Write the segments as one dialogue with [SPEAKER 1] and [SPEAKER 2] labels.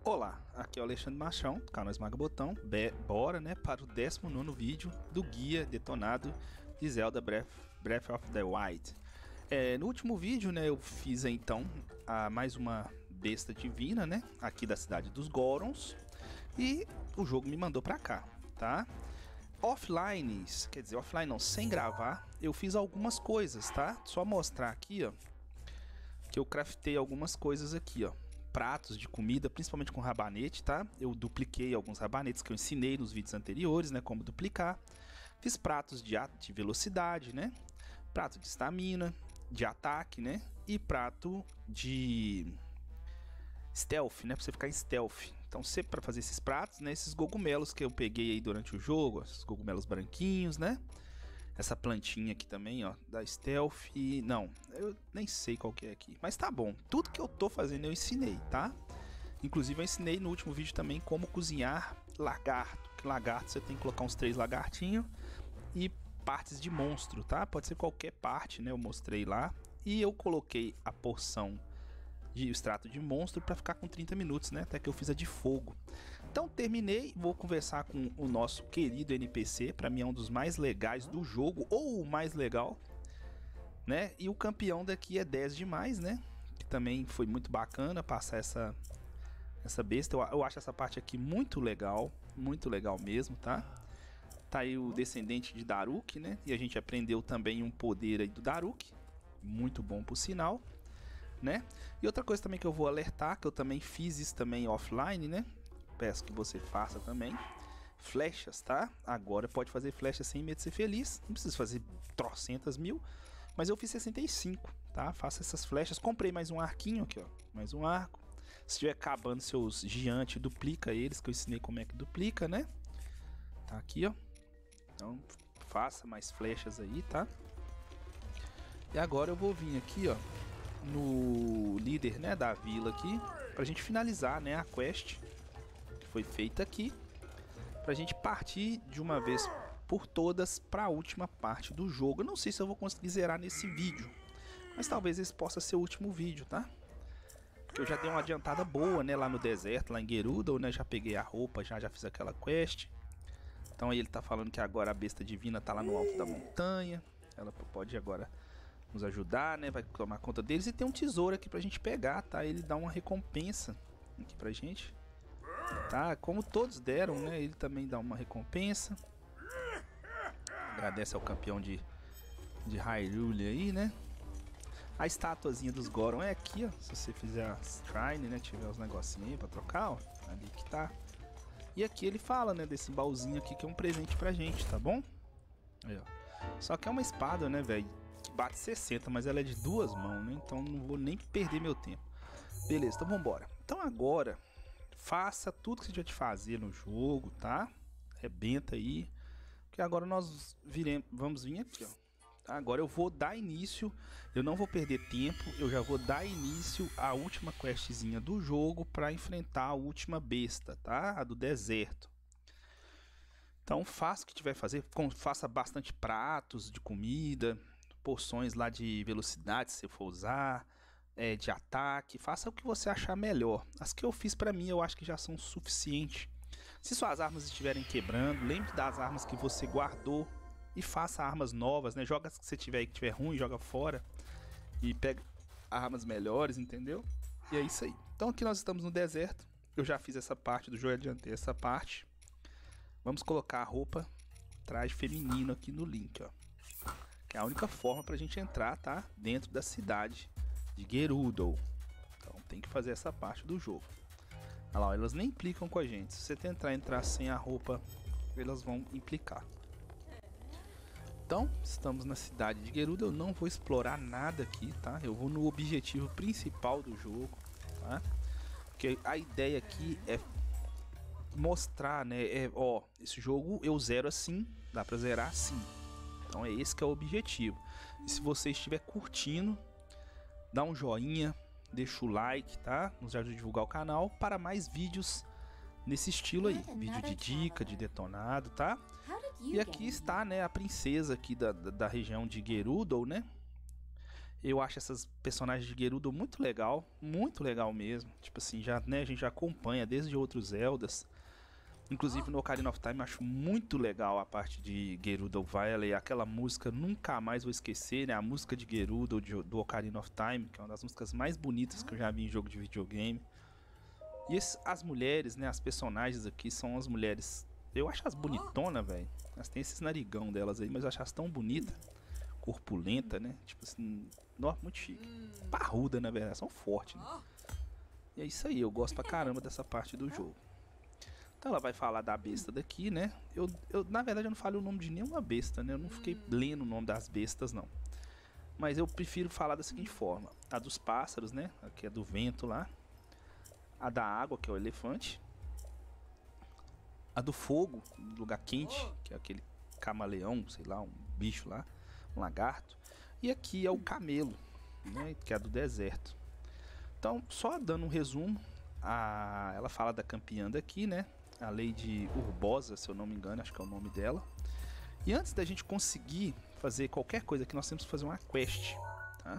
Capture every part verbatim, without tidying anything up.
[SPEAKER 1] Olá, aqui é o Alexandre Machão, do canal Esmaga Botão. Be bora, né, para o décimo nono vídeo do guia detonado de Zelda Breath, Breath of the Wild. É, no último vídeo, né, eu fiz então a, mais uma besta divina, né, aqui da cidade dos Gorons, e o jogo me mandou pra cá, tá? Offline, quer dizer, offline não, sem gravar, eu fiz algumas coisas, tá? Só mostrar aqui, ó, que eu craftei algumas coisas aqui, ó. Pratos de comida, principalmente com rabanete, tá? Eu dupliquei alguns rabanetes que eu ensinei nos vídeos anteriores, né? Como duplicar. Fiz pratos de, de velocidade, né? Prato de estamina, de ataque, né? E prato de stealth, né? Pra você ficar em stealth. Então, sempre para fazer esses pratos, né? Esses cogumelos que eu peguei aí durante o jogo, esses cogumelos branquinhos, né? Essa plantinha aqui também, ó, da stealth e... Não, eu nem sei qual que é aqui. Mas tá bom, tudo que eu tô fazendo eu ensinei, tá? Inclusive eu ensinei no último vídeo também como cozinhar lagarto. Que lagarto você tem que colocar uns três lagartinhos e partes de monstro, tá? Pode ser qualquer parte, né? Eu mostrei lá. E eu coloquei a porção de extrato de monstro para ficar com trinta minutos, né? Até que eu fiz a de fogo. Então terminei, vou conversar com o nosso querido N P C, para mim é um dos mais legais do jogo, ou o mais legal, né? E o campeão daqui é dez demais, né? Que também foi muito bacana passar essa essa besta. Eu, eu acho essa parte aqui muito legal, muito legal mesmo, tá? Tá aí o descendente de Daruk, né? E a gente aprendeu também um poder aí do Daruk, muito bom por sinal, né? E outra coisa também que eu vou alertar, que eu também fiz isso também offline, né? Peço que você faça também. Flechas, tá? Agora pode fazer flechas sem medo de ser feliz. Não precisa fazer trocentas mil, mas eu fiz sessenta e cinco, tá? Faça essas flechas. Comprei mais um arquinho aqui, ó. Mais um arco. Se estiver acabando seus gigantes, duplica eles, que eu ensinei como é que duplica, né? Tá aqui, ó. Então, faça mais flechas aí, tá? E agora eu vou vir aqui, ó, no líder, né, da vila aqui, pra gente finalizar, né, a quest que foi feita aqui, pra gente partir de uma vez por todas para a última parte do jogo. Eu não sei se eu vou conseguir zerar nesse vídeo, mas talvez esse possa ser o último vídeo, tá? Porque eu já dei uma adiantada boa, né, lá no deserto, lá em Gerudo, né, já peguei a roupa, já já fiz aquela quest. Então aí ele tá falando que agora a besta divina tá lá no alto da montanha, ela pode agora nos ajudar, né? Vai tomar conta deles. E tem um tesouro aqui pra gente pegar, tá? Ele dá uma recompensa aqui pra gente, tá? Como todos deram, né? Ele também dá uma recompensa. Agradece ao campeão de, de Hyrule aí, né? A estatuazinha dos Goron é aqui, ó. Se você fizer a shrine, né? Tiver os negocinhos aí pra trocar, ó. Ali que tá. E aqui ele fala, né? Desse baúzinho aqui que é um presente pra gente, tá bom? Aí, ó. Só que é uma espada, né, velho? Bate sessenta, mas ela é de duas mãos, né? Então não vou nem perder meu tempo. Beleza, então vambora. Então agora, faça tudo que você tiver de fazer no jogo, tá? Arrebenta aí. Porque agora nós viremos, vamos vir aqui, ó. Agora eu vou dar início, eu não vou perder tempo, eu já vou dar início à última questzinha do jogo para enfrentar a última besta, tá? A do deserto. Então faça o que tiver a fazer, faça bastante pratos de comida, porções lá de velocidade se você for usar, é, de ataque, faça o que você achar melhor. As que eu fiz pra mim eu acho que já são suficientes. Se suas armas estiverem quebrando, lembre das armas que você guardou e faça armas novas, né? Joga as que você tiver aí que tiver ruim, joga fora e pega armas melhores, entendeu? E é isso aí. Então aqui nós estamos no deserto, eu já fiz essa parte do jogo, adiantei essa parte. Vamos colocar a roupa, traje feminino aqui no link, ó. É a única forma pra gente entrar, tá? Dentro da cidade de Gerudo. Então tem que fazer essa parte do jogo. Olha lá, elas nem implicam com a gente. Se você tentar entrar sem a roupa, elas vão implicar. Então, estamos na cidade de Gerudo. Eu não vou explorar nada aqui, tá? Eu vou no objetivo principal do jogo, tá? Porque a ideia aqui é mostrar, né? É, ó, esse jogo eu zero assim, dá pra zerar assim. Então é esse que é o objetivo. E se você estiver curtindo, dá um joinha, deixa o like, tá? Nos ajuda a divulgar o canal para mais vídeos nesse estilo aí. Vídeo de dica, de detonado, tá? E aqui está, né, a princesa aqui da, da, da região de Gerudo, né? Eu acho essas personagens de Gerudo muito legal, muito legal mesmo. Tipo assim, já, né, a gente já acompanha desde outros Zeldas. Inclusive no Ocarina of Time eu acho muito legal a parte de Gerudo Valley, aquela música nunca mais vou esquecer, né? A música de Gerudo de, do Ocarina of Time, que é uma das músicas mais bonitas que eu já vi em jogo de videogame. E esse, as mulheres, né? As personagens aqui são as mulheres. Eu acho as bonitonas, velho. Elas têm esses narigão delas aí, mas eu acho elas tão bonitas. Corpulenta, né? Tipo assim, nossa, muito chique. Parruda, na verdade, são fortes, né? E é isso aí, eu gosto pra caramba dessa parte do jogo. Então ela vai falar da besta daqui, né? Eu, eu, na verdade, eu não falei o nome de nenhuma besta, né? Eu não fiquei lendo o nome das bestas, não. Mas eu prefiro falar da seguinte forma. A dos pássaros, né? Aqui é do vento lá. A da água, que é o elefante. A do fogo, lugar quente, que é aquele camaleão, sei lá, um bicho lá. Um lagarto. E aqui é o camelo, né? Que é a do deserto. Então, só dando um resumo. A, ela fala da campeã daqui, né? A Lady Urbosa, se eu não me engano, acho que é o nome dela. E antes da gente conseguir fazer qualquer coisa aqui, nós temos que fazer uma quest, tá?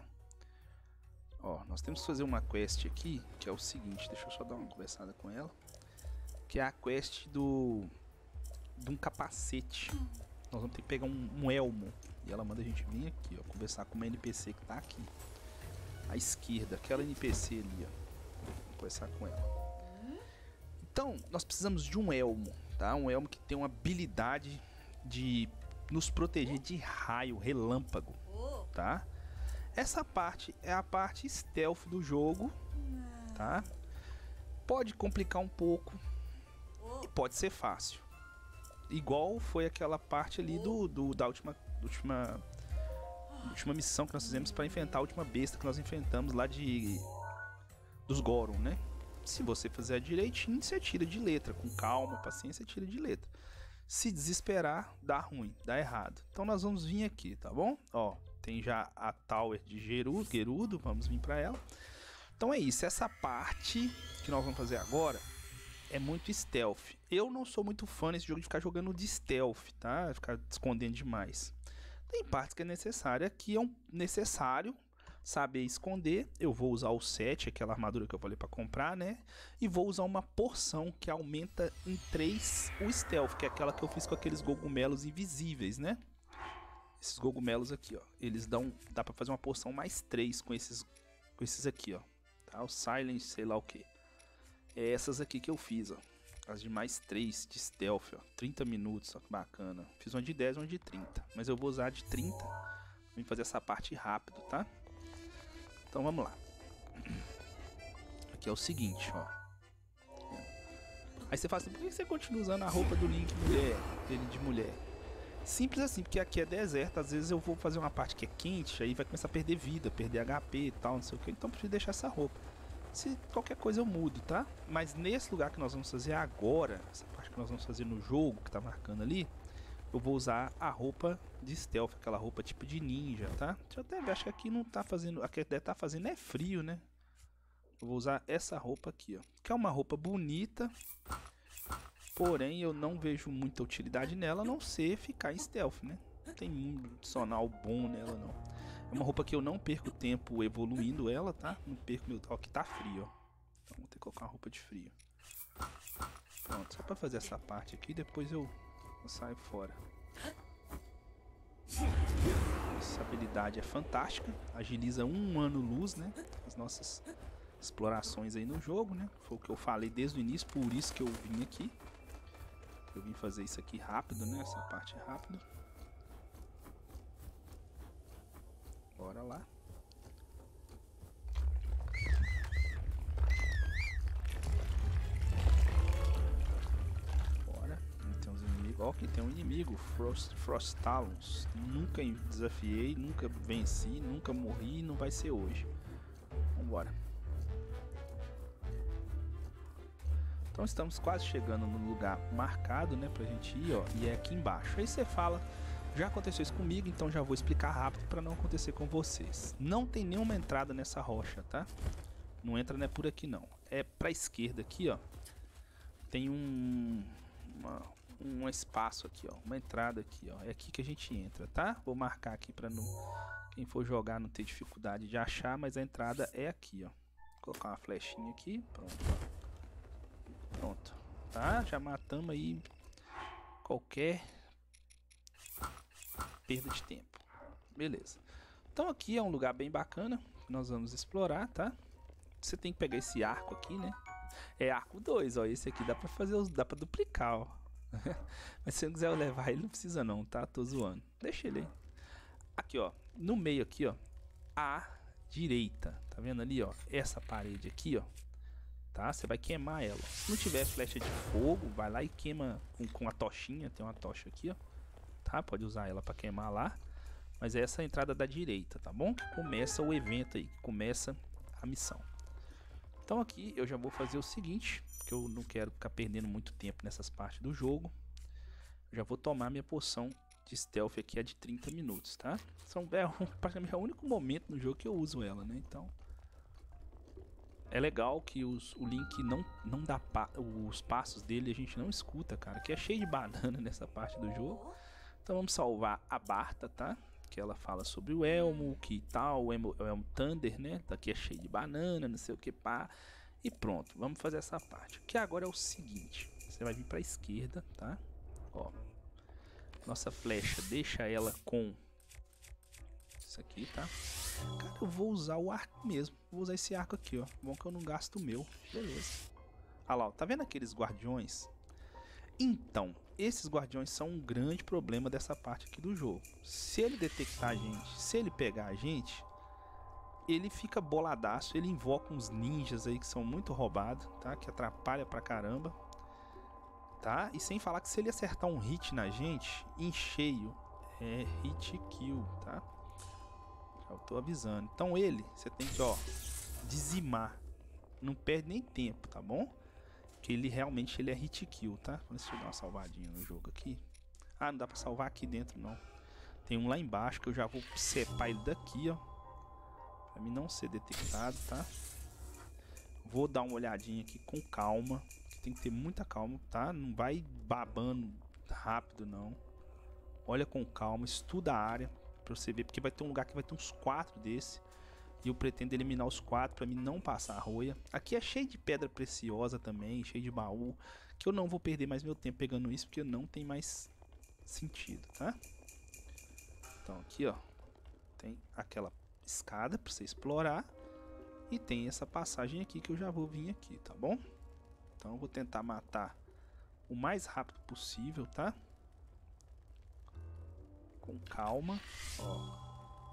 [SPEAKER 1] Ó, nós temos que fazer uma quest aqui, que é o seguinte, deixa eu só dar uma conversada com ela. Que é a quest do... de um capacete. Nós vamos ter que pegar um, um elmo. E ela manda a gente vir aqui, ó, conversar com uma N P C que tá aqui. À esquerda, aquela N P C ali, ó. Vou conversar com ela. Então, nós precisamos de um elmo, tá? Um elmo que tem uma habilidade de nos proteger de raio, relâmpago, tá? Essa parte é a parte stealth do jogo, tá? Pode complicar um pouco e pode ser fácil. Igual foi aquela parte ali do, do da última, última, última missão que nós fizemos para enfrentar a última besta que nós enfrentamos lá de dos Goron, né? Se você fizer direitinho, você tira de letra. Com calma, paciência, tira de letra. Se desesperar, dá ruim, dá errado. Então nós vamos vir aqui, tá bom? Ó, tem já a Tower de Gerudo, Gerudo, vamos vir pra ela. Então é isso, essa parte que nós vamos fazer agora é muito stealth. Eu não sou muito fã nesse jogo de ficar jogando de stealth, tá? Ficar escondendo demais. Tem partes que é necessário, aqui é um necessário saber esconder. Eu vou usar o sete, aquela armadura que eu falei para comprar, né? E vou usar uma porção que aumenta em três o stealth, que é aquela que eu fiz com aqueles cogumelos invisíveis, né? Esses cogumelos aqui, ó, eles dão, dá para fazer uma porção mais três com esses, com esses aqui, ó. Tá? O silence, sei lá o que. É essas aqui que eu fiz, ó. As de mais três de stealth, ó. trinta minutos, ó, que bacana. Fiz uma de dez e uma de trinta, mas eu vou usar a de trinta. Vou fazer essa parte rápido, tá? Então vamos lá. Aqui é o seguinte, ó. Aí você fala assim, por que você continua usando a roupa do Link mulher, dele de mulher? Simples assim, porque aqui é deserto, às vezes eu vou fazer uma parte que é quente, aí vai começar a perder vida, perder H P e tal, não sei o que, então eu preciso deixar essa roupa. Se qualquer coisa eu mudo, tá? Mas nesse lugar que nós vamos fazer agora, essa parte que nós vamos fazer no jogo, que tá marcando ali, eu vou usar a roupa de stealth, aquela roupa tipo de ninja, tá? Deixa eu até ver, acho que aqui não tá fazendo, aqui deve tá fazendo é frio, né? Eu vou usar essa roupa aqui, ó, que é uma roupa bonita, porém eu não vejo muita utilidade nela, a não ser ficar em stealth, né? Não tem um adicional bom nela, não. É uma roupa que eu não perco tempo evoluindo ela, tá? Não perco meu... Ó, aqui tá frio, ó. Então vou ter que colocar uma roupa de frio. Pronto, só pra fazer essa parte aqui, depois eu... eu saio fora. Essa habilidade é fantástica. Agiliza um ano luz, né? As nossas explorações aí no jogo, né? Foi o que eu falei desde o início, por isso que eu vim aqui. Eu vim fazer isso aqui rápido, né? Essa parte rápida. Bora lá. Bora. Tem uns inimigos. Ó, aqui tem um inimigo. Frost, Frost Talons. Nunca desafiei, nunca venci, nunca morri. Não vai ser hoje. Vambora. Então estamos quase chegando no lugar marcado, né? Pra gente ir, ó. E é aqui embaixo. Aí você fala... Já aconteceu isso comigo, então já vou explicar rápido para não acontecer com vocês. Não tem nenhuma entrada nessa rocha, tá? Não entra, né, por aqui não. É pra esquerda aqui, ó. Tem um, uma, um espaço aqui, ó. Uma entrada aqui, ó. É aqui que a gente entra, tá? Vou marcar aqui para não Quem for jogar não ter dificuldade de achar, mas a entrada é aqui, ó. Vou colocar uma flechinha aqui, pronto. Pronto, tá? Já matamos aí qualquer perda de tempo. Beleza. Então aqui é um lugar bem bacana que nós vamos explorar, tá? Você tem que pegar esse arco aqui, né? É arco dois, ó. Esse aqui dá pra fazer, os, dá pra duplicar, ó. Mas se eu quiser levar ele, não precisa não, tá? Tô zoando. Deixa ele aí. Aqui, ó. No meio aqui, ó. À direita. Tá vendo ali, ó? Essa parede aqui, ó. Tá? Você vai queimar ela. Se não tiver flecha de fogo, vai lá e queima com, com a tochinha. Tem uma tocha aqui, ó. Tá? Pode usar ela pra queimar lá. Mas é essa a entrada da direita, tá bom? Começa o evento aí. Começa a missão. Então aqui eu já vou fazer o seguinte, porque eu não quero ficar perdendo muito tempo nessas partes do jogo. Eu já vou tomar minha poção de stealth aqui, é de trinta minutos, tá? São, é um, praticamente é o único momento no jogo que eu uso ela, né? Então é legal que os, o Link não, não dá pa, os passos dele, a gente não escuta, cara. Que é cheio de banana nessa parte do jogo. Então vamos salvar a Barta, tá? Que ela fala sobre o elmo, que tal, o elmo, o elmo Thunder, né? Daqui é cheio de banana, não sei o que, pá. E pronto, vamos fazer essa parte. Que agora é o seguinte, você vai vir pra esquerda, tá? Ó, nossa flecha, deixa ela com isso aqui, tá? Cara, eu vou usar o arco mesmo. Vou usar esse arco aqui, ó. Bom que eu não gasto o meu. Beleza. Olha lá, ó, tá vendo aqueles guardiões? Então, esses guardiões são um grande problema dessa parte aqui do jogo. Se ele detectar a gente, se ele pegar a gente, ele fica boladaço, ele invoca uns ninjas aí que são muito roubados, tá? Que atrapalha pra caramba, tá? E sem falar que se ele acertar um hit na gente, em cheio, é hit kill, tá? Já tô avisando. Então ele, você tem que, ó, dizimar. Não perde nem tempo, tá bom? Que ele realmente ele é hit kill, tá? Deixa eu dar uma salvadinha no jogo aqui. Ah, não dá pra salvar aqui dentro, não. Tem um lá embaixo que eu já vou separar ele daqui, ó. Pra mim não ser detectado, tá? Vou dar uma olhadinha aqui com calma. Tem que ter muita calma, tá? Não vai babando rápido, não. Olha com calma, estuda a área pra você ver. Porque vai ter um lugar que vai ter uns quatro desse. E eu pretendo eliminar os quatro para mim não passar a roia. Aqui é cheio de pedra preciosa também, cheio de baú. Que eu não vou perder mais meu tempo pegando isso, porque não tem mais sentido, tá? Então aqui, ó, tem aquela escada para você explorar. E tem essa passagem aqui que eu já vou vir aqui, tá bom? Então eu vou tentar matar o mais rápido possível, tá? Com calma, ó.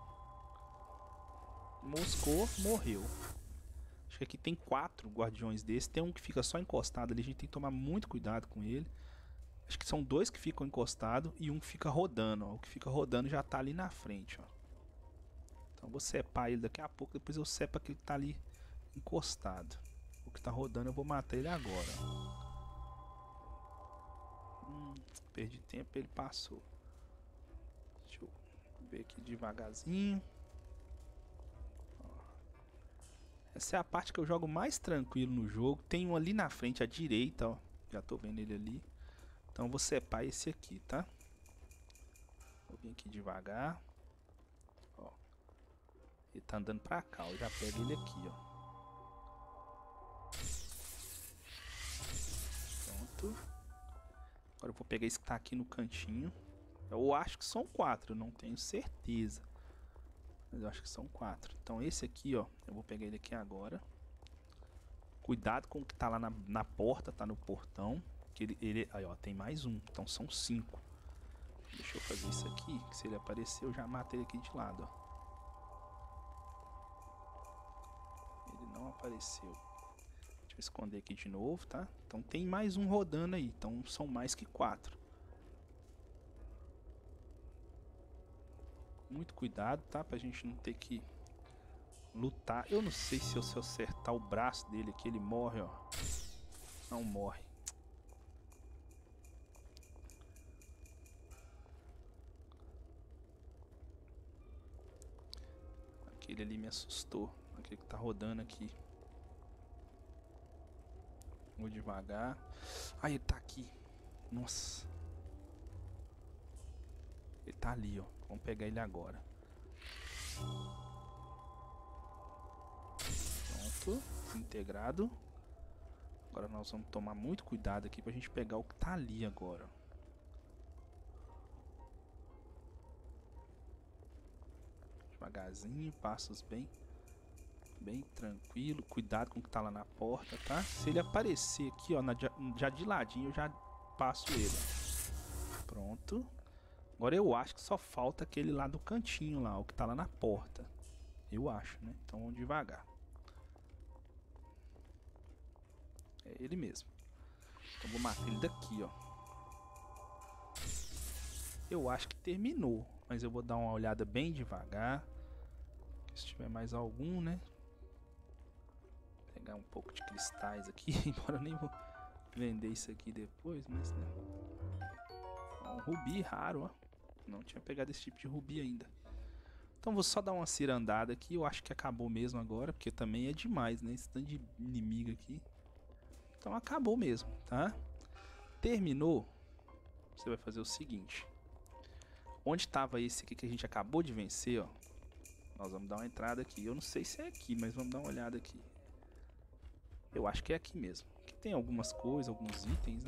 [SPEAKER 1] Moscou, morreu. Acho que aqui tem quatro guardiões desses. Tem um que fica só encostado ali. A gente tem que tomar muito cuidado com ele. Acho que são dois que ficam encostados e um que fica rodando, ó. O que fica rodando já tá ali na frente, ó. Então eu vou separ ele daqui a pouco. Depois eu sepo aquele que tá ali encostado. O que tá rodando eu vou matar ele agora. Hum, perdi tempo, ele passou. Deixa eu ver aqui devagarzinho. Essa é a parte que eu jogo mais tranquilo no jogo. Tem um ali na frente, à direita, ó. Já tô vendo ele ali. Então eu vou separar esse aqui, tá? Vou vir aqui devagar. Ó. Ele tá andando pra cá, eu já pego ele aqui, ó. Pronto. Agora eu vou pegar esse que tá aqui no cantinho. Eu acho que são quatro, não tenho certeza. Mas eu acho que são quatro. Então esse aqui, ó, eu vou pegar ele aqui agora. Cuidado com o que tá lá na, na porta, tá no portão. Que ele, ele, aí ó, tem mais um. Então são cinco. Deixa eu fazer isso aqui, que se ele aparecer eu já mato ele aqui de lado, ó. Ele não apareceu. Deixa eu esconder aqui de novo, tá? Então tem mais um rodando aí. Então são mais que quatro. Muito cuidado, tá? Pra gente não ter que lutar. Eu não sei se eu, se eu acertar o braço dele aqui, ele morre, ó. Não morre. Aquele ali me assustou. Aquele que tá rodando aqui. Vou devagar. Ah, ele tá aqui. Nossa. Ele tá ali, ó. Vamos pegar ele agora. Pronto, integrado. Agora nós vamos tomar muito cuidado aqui pra gente pegar o que tá ali agora. Devagarzinho, passos bem, bem tranquilo. Cuidado com o que tá lá na porta, tá? Se ele aparecer aqui, ó, na, já de ladinho, eu já passo ele. Pronto. Agora eu acho que só falta aquele lá do cantinho lá, o que tá lá na porta. Eu acho, né? Então vamos devagar. É ele mesmo. Então vou matar ele daqui, ó. Eu acho que terminou, mas eu vou dar uma olhada bem devagar. Se tiver mais algum, né? Pegar um pouco de cristais aqui, embora eu nem vou vender isso aqui depois, mas né. Ó, um rubi raro, ó. Não tinha pegado esse tipo de rubi ainda. Então vou só dar uma cirandada aqui. Eu acho que acabou mesmo agora, porque também é demais, né? Esse tanto de inimigo aqui. Então acabou mesmo, tá? Terminou. Você vai fazer o seguinte. Onde estava esse aqui que a gente acabou de vencer, ó. Nós vamos dar uma entrada aqui. Eu não sei se é aqui, mas vamos dar uma olhada aqui. Eu acho que é aqui mesmo. Aqui tem algumas coisas, alguns itens, né?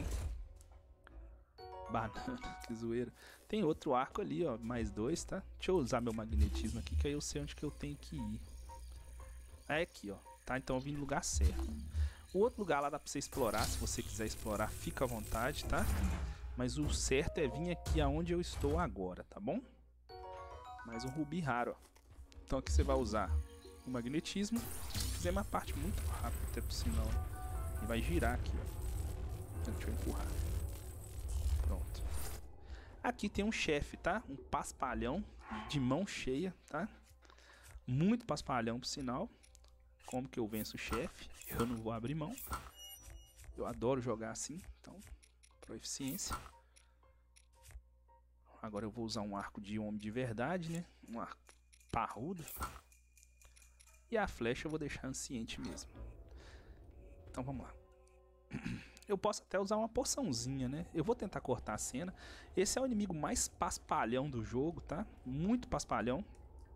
[SPEAKER 1] Banana, que zoeira. Tem outro arco ali, ó, mais dois, tá? Deixa eu usar meu magnetismo aqui, que aí eu sei onde que eu tenho que ir. É aqui, ó, tá? Então eu vim no lugar certo. O outro lugar lá dá pra você explorar, se você quiser explorar, fica à vontade, tá? Mas o certo é vir aqui aonde eu estou agora, tá bom? Mais um rubi raro, ó. Então aqui você vai usar o magnetismo. Fizer uma parte muito rápida, até por sinal. E vai girar aqui, ó. Deixa eu empurrar. Pronto. Aqui tem um chefe, tá? Um paspalhão de mão cheia, tá? Muito paspalhão, por sinal. Como que eu venço o chefe? Eu não vou abrir mão. Eu adoro jogar assim, então, proficiência. Agora eu vou usar um arco de homem de verdade, né? Um arco parrudo. E a flecha eu vou deixar anciente mesmo. Então vamos lá. Eu posso até usar uma poçãozinha, né? Eu vou tentar cortar a cena. Esse é o inimigo mais paspalhão do jogo, tá? Muito paspalhão.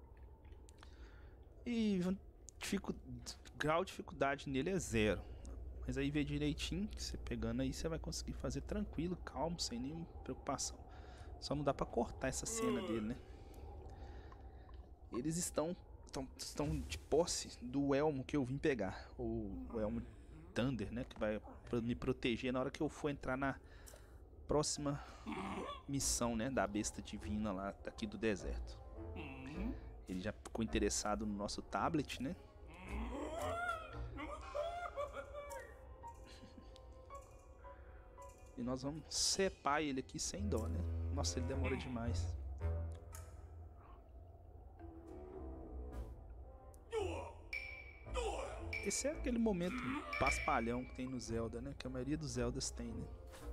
[SPEAKER 1] E dificu... grau de dificuldade nele é zero. Mas aí vê direitinho, que você pegando aí, você vai conseguir fazer tranquilo, calmo, sem nenhuma preocupação. Só não dá pra cortar essa cena dele, né? Eles estão, estão, estão de posse do elmo que eu vim pegar. O, o elmo Thunder, né? Que vai me proteger na hora que eu for entrar na próxima missão, né? Da besta divina lá daqui do deserto. Ele já ficou interessado no nosso tablet, né? E nós vamos cepar ele aqui sem dó, né? Nossa, ele demora demais. Esse é aquele momento paspalhão que tem no Zelda, né? Que a maioria dos Zeldas tem, né?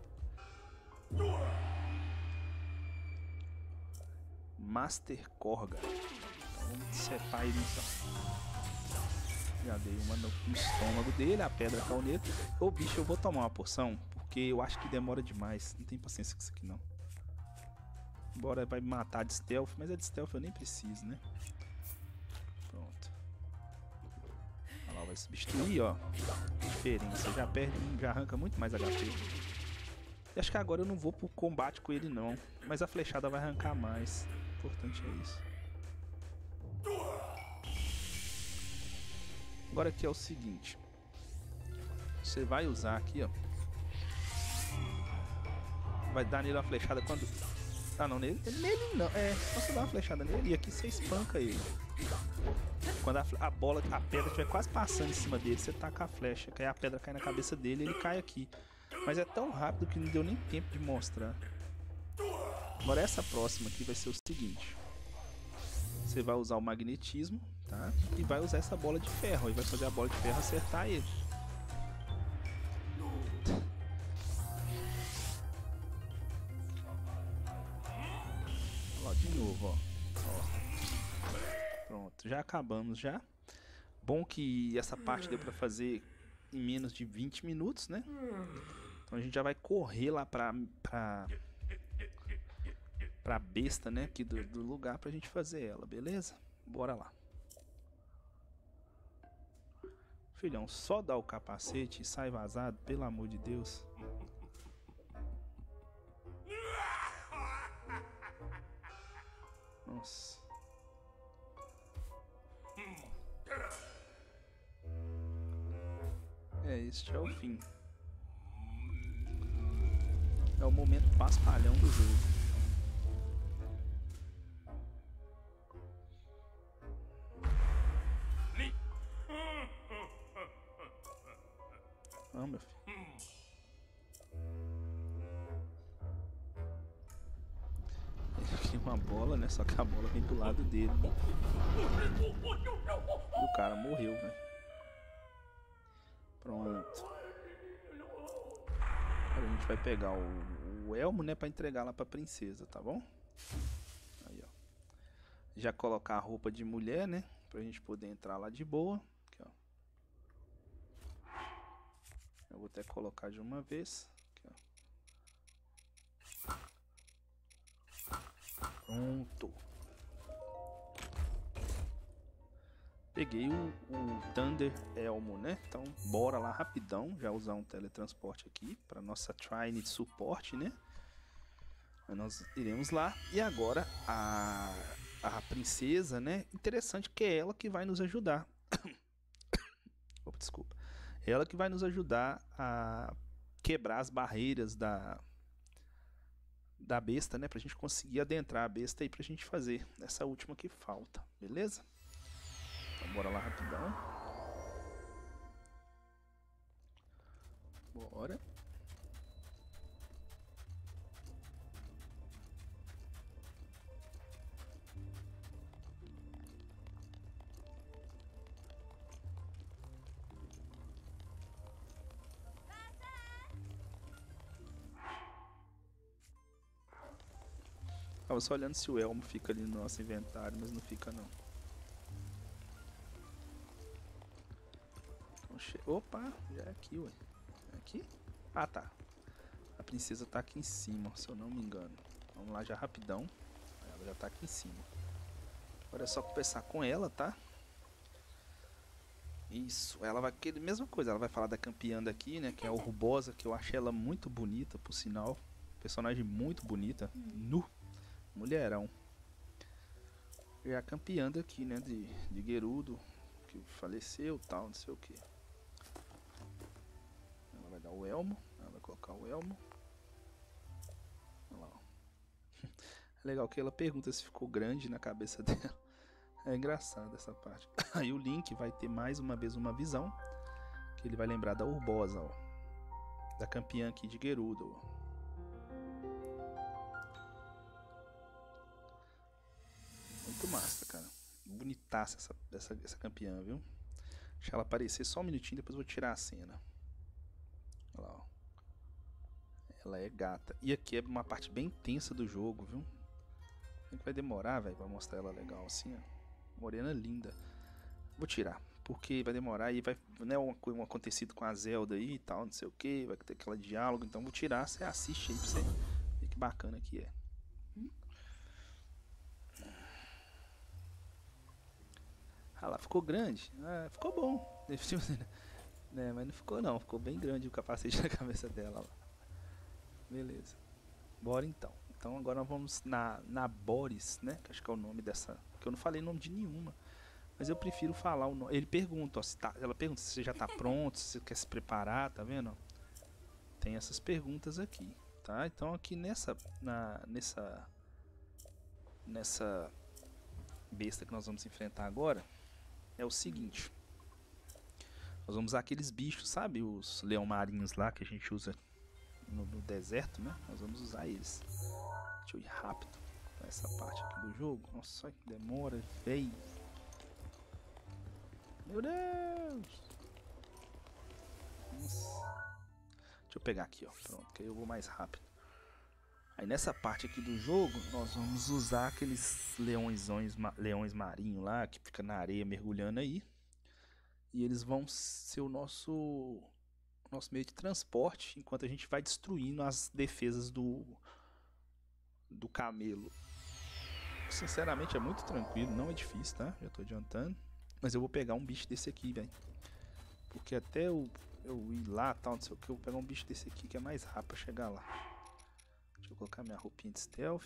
[SPEAKER 1] Master Korga. Então, vamos cepar ele então. Já dei uma no, no estômago dele, a pedra caiu nele. Ô bicho, eu vou tomar uma porção, porque eu acho que demora demais. Não tem paciência com isso aqui não. Embora vai me matar de stealth, mas é de stealth eu nem preciso, né? Pronto. Olha lá, vai substituir, ó. Diferença, já perde, já arranca muito mais H P. E acho que agora eu não vou pro combate com ele não, mas a flechada vai arrancar mais. O importante é isso. Agora aqui é o seguinte. Você vai usar aqui, ó. Vai dar nele uma flechada quando... Ah, não, nele, nele não. É, só você dá uma flechada nele e aqui você espanca ele. Quando a, a bola, a pedra estiver quase passando em cima dele, você taca a flecha, que aí a pedra cai na cabeça dele e ele cai aqui. Mas é tão rápido que não deu nem tempo de mostrar. Agora essa próxima aqui vai ser o seguinte. Você vai usar o magnetismo, tá? E vai usar essa bola de ferro. E vai fazer a bola de ferro acertar ele. Ó, de novo, ó. Ó. Pronto, já acabamos já. Bom que essa parte deu pra fazer em menos de vinte minutos, né? Então a gente já vai correr lá pra... pra... pra besta, né? Aqui do, do lugar pra gente fazer ela, beleza? Bora lá. Filhão, só dá o capacete e sai vazado, pelo amor de Deus. Nossa. É, este é o fim. É o momento paspalhão do jogo. Ah, meu filho. Ele tem uma bola, né? Só que a bola vem do lado dele. E o cara morreu, velho. Pronto. Agora a gente vai pegar o, o elmo, né? Pra entregar lá pra princesa, tá bom? Aí, ó. Já colocar a roupa de mulher, né? Pra gente poder entrar lá de boa. Aqui, ó. Eu vou até colocar de uma vez. Aqui, ó. Pronto. Peguei o, o Thunder Elmo, né? Então, bora lá rapidão. Já usar um teletransporte aqui para nossa Trine de suporte, né? Nós iremos lá. E agora a, a princesa, né? Interessante que é ela que vai nos ajudar. Opa, desculpa. Ela que vai nos ajudar a quebrar as barreiras da, da besta, né? Pra gente conseguir adentrar a besta aí pra gente fazer essa última que falta, beleza? Então bora lá rapidão. Bora. Tava só olhando se o elmo fica ali no nosso inventário, mas não fica não. Então, che... Opa, já é aqui, ué. É aqui? Ah, tá. A princesa tá aqui em cima, se eu não me engano. Vamos lá já rapidão. Ela já tá aqui em cima. Agora é só conversar com ela, tá? Isso, ela vai querer mesma coisa, ela vai falar da campeã daqui, né, que é a Urbosa, que eu achei ela muito bonita, por sinal. Personagem muito bonita, nu, mulherão. E a campeã daqui, né, de, de Gerudo, que faleceu, tal, não sei o que. Ela vai dar o elmo, ela vai colocar o elmo. Olha lá, ó. É legal que ela pergunta se ficou grande na cabeça dela. É engraçado essa parte. Aí o Link vai ter mais uma vez uma visão, que ele vai lembrar da Urbosa, ó, da campeã aqui de Gerudo. Ó. Muito massa, cara. Bonitaça essa, essa, essa campeã, viu? Deixa ela aparecer só um minutinho, depois eu vou tirar a cena. Olha lá, ó. Ela é gata. E aqui é uma parte bem tensa do jogo, viu? Como é que vai demorar, velho, pra mostrar ela legal assim, ó. Morena linda. Vou tirar, porque vai demorar e vai, né, um, um acontecido com a Zelda aí e tal, não sei o que, vai ter aquela diálogo, então vou tirar, você assiste aí pra você ver que bacana que é. Ah lá, ficou grande? Ah, ficou bom. Né, mas não ficou não, ficou bem grande o capacete na cabeça dela lá. Beleza. Bora então. Então agora nós vamos na, na Boris, né, que acho que é o nome dessa, que eu não falei nome de nenhuma. Mas eu prefiro falar o nome. Ele pergunta, ó, se tá, ela pergunta se você já tá pronto, se você quer se preparar, tá vendo? Tem essas perguntas aqui, tá? Então aqui nessa, na, nessa, nessa besta que nós vamos enfrentar agora, é o seguinte. Nós vamos usar aqueles bichos, sabe? Os leão marinhos lá que a gente usa no, no deserto, né? Nós vamos usar eles. Deixa eu ir rápido pra essa parte aqui do jogo. Nossa, que demora, feio. Meu Deus! Nossa. Deixa eu pegar aqui, ó. Pronto, que aí eu vou mais rápido. Aí nessa parte aqui do jogo, nós vamos usar aqueles leõesões, leões marinhos lá, que fica na areia mergulhando aí. E eles vão ser o nosso, nosso meio de transporte, enquanto a gente vai destruindo as defesas do, do camelo. Sinceramente é muito tranquilo, não é difícil, tá? Já tô adiantando. Mas eu vou pegar um bicho desse aqui, velho. Porque até eu, eu ir lá, tal, não sei o que, eu vou pegar um bicho desse aqui que é mais rápido pra chegar lá. Deixa eu colocar minha roupinha de stealth.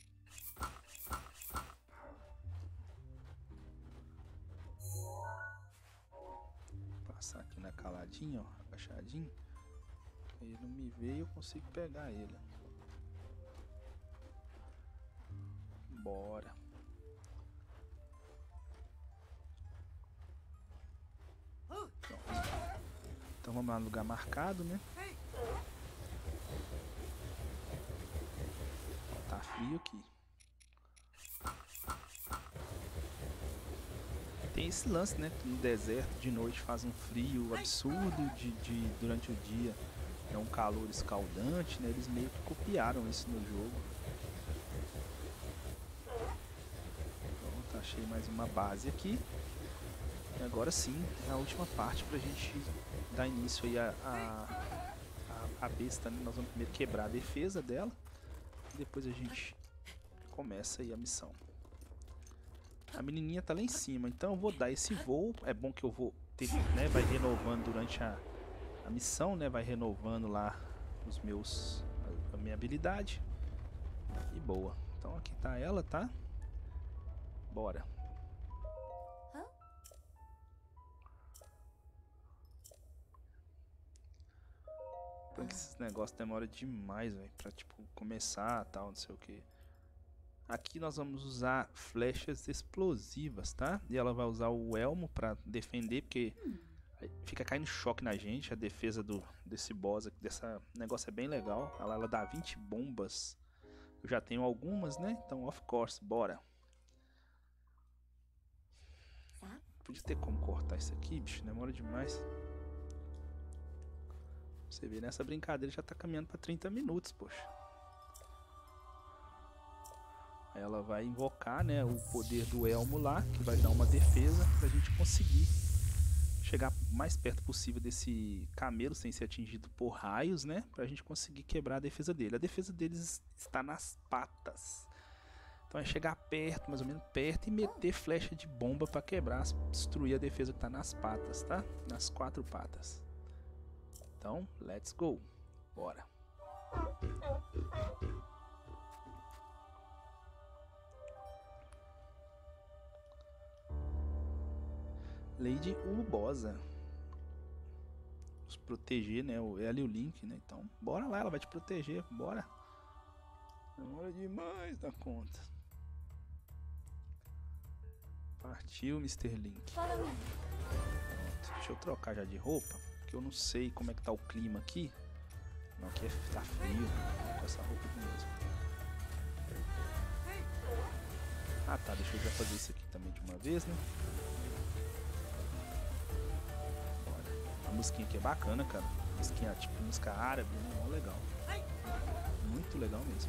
[SPEAKER 1] Passar aqui na caladinha, ó, agachadinho. Ele não me vê e eu consigo pegar ele. Bora. Pronto. Então vamos lá no lugar marcado, né? Tá frio aqui. Tem esse lance, né? No deserto de noite faz um frio absurdo, de, de, durante o dia é um calor escaldante, né? Eles meio que copiaram isso no jogo. Pronto, achei mais uma base aqui. E agora sim, é a última parte pra gente dar início aí a, a, a, a besta, né? Nós vamos primeiro quebrar a defesa dela e depois a gente começa aí a missão. A menininha tá lá em cima, então eu vou dar esse voo. É bom que eu vou ter, né? Vai renovando durante a, a missão, né? Vai renovando lá os meus, a, a minha habilidade. E boa. Então aqui tá ela, tá? Bora. Porque esses negócios demoram demais, velho, pra tipo começar, tal, não sei o que. Aqui nós vamos usar flechas explosivas, tá? E ela vai usar o elmo pra defender, porque fica caindo choque na gente. A defesa do, desse boss, dessa negócio é bem legal. Ela, ela dá vinte bombas. Eu já tenho algumas, né? Então, of course, bora. Podia ter como cortar isso aqui, bicho. Demora demais. Você vê, nessa brincadeira já tá caminhando pra trinta minutos, poxa. Aí ela vai invocar, né, o poder do elmo lá, que vai dar uma defesa pra gente conseguir chegar o mais perto possível desse camelo sem ser atingido por raios, né, pra gente conseguir quebrar a defesa dele. A defesa deles está nas patas. Então é chegar perto, mais ou menos perto, e meter flecha de bomba pra quebrar, destruir a defesa que tá nas patas, tá? Nas quatro patas. Então, let's go. Bora. Lady Urbosa. Nos proteger, né? Ela e o Link, né? Então, bora lá, ela vai te proteger. Bora. Demora demais da conta. Partiu, mister Link. Pronto. Deixa eu trocar já de roupa, porque eu não sei como é que tá o clima aqui. Não, aqui é, tá frio. Com essa roupa aqui mesmo. Ah tá, deixa eu já fazer isso aqui também de uma vez, né? Bora. A musiquinha aqui é bacana, cara. A musiquinha tipo música árabe, né? Mó legal. Muito legal mesmo.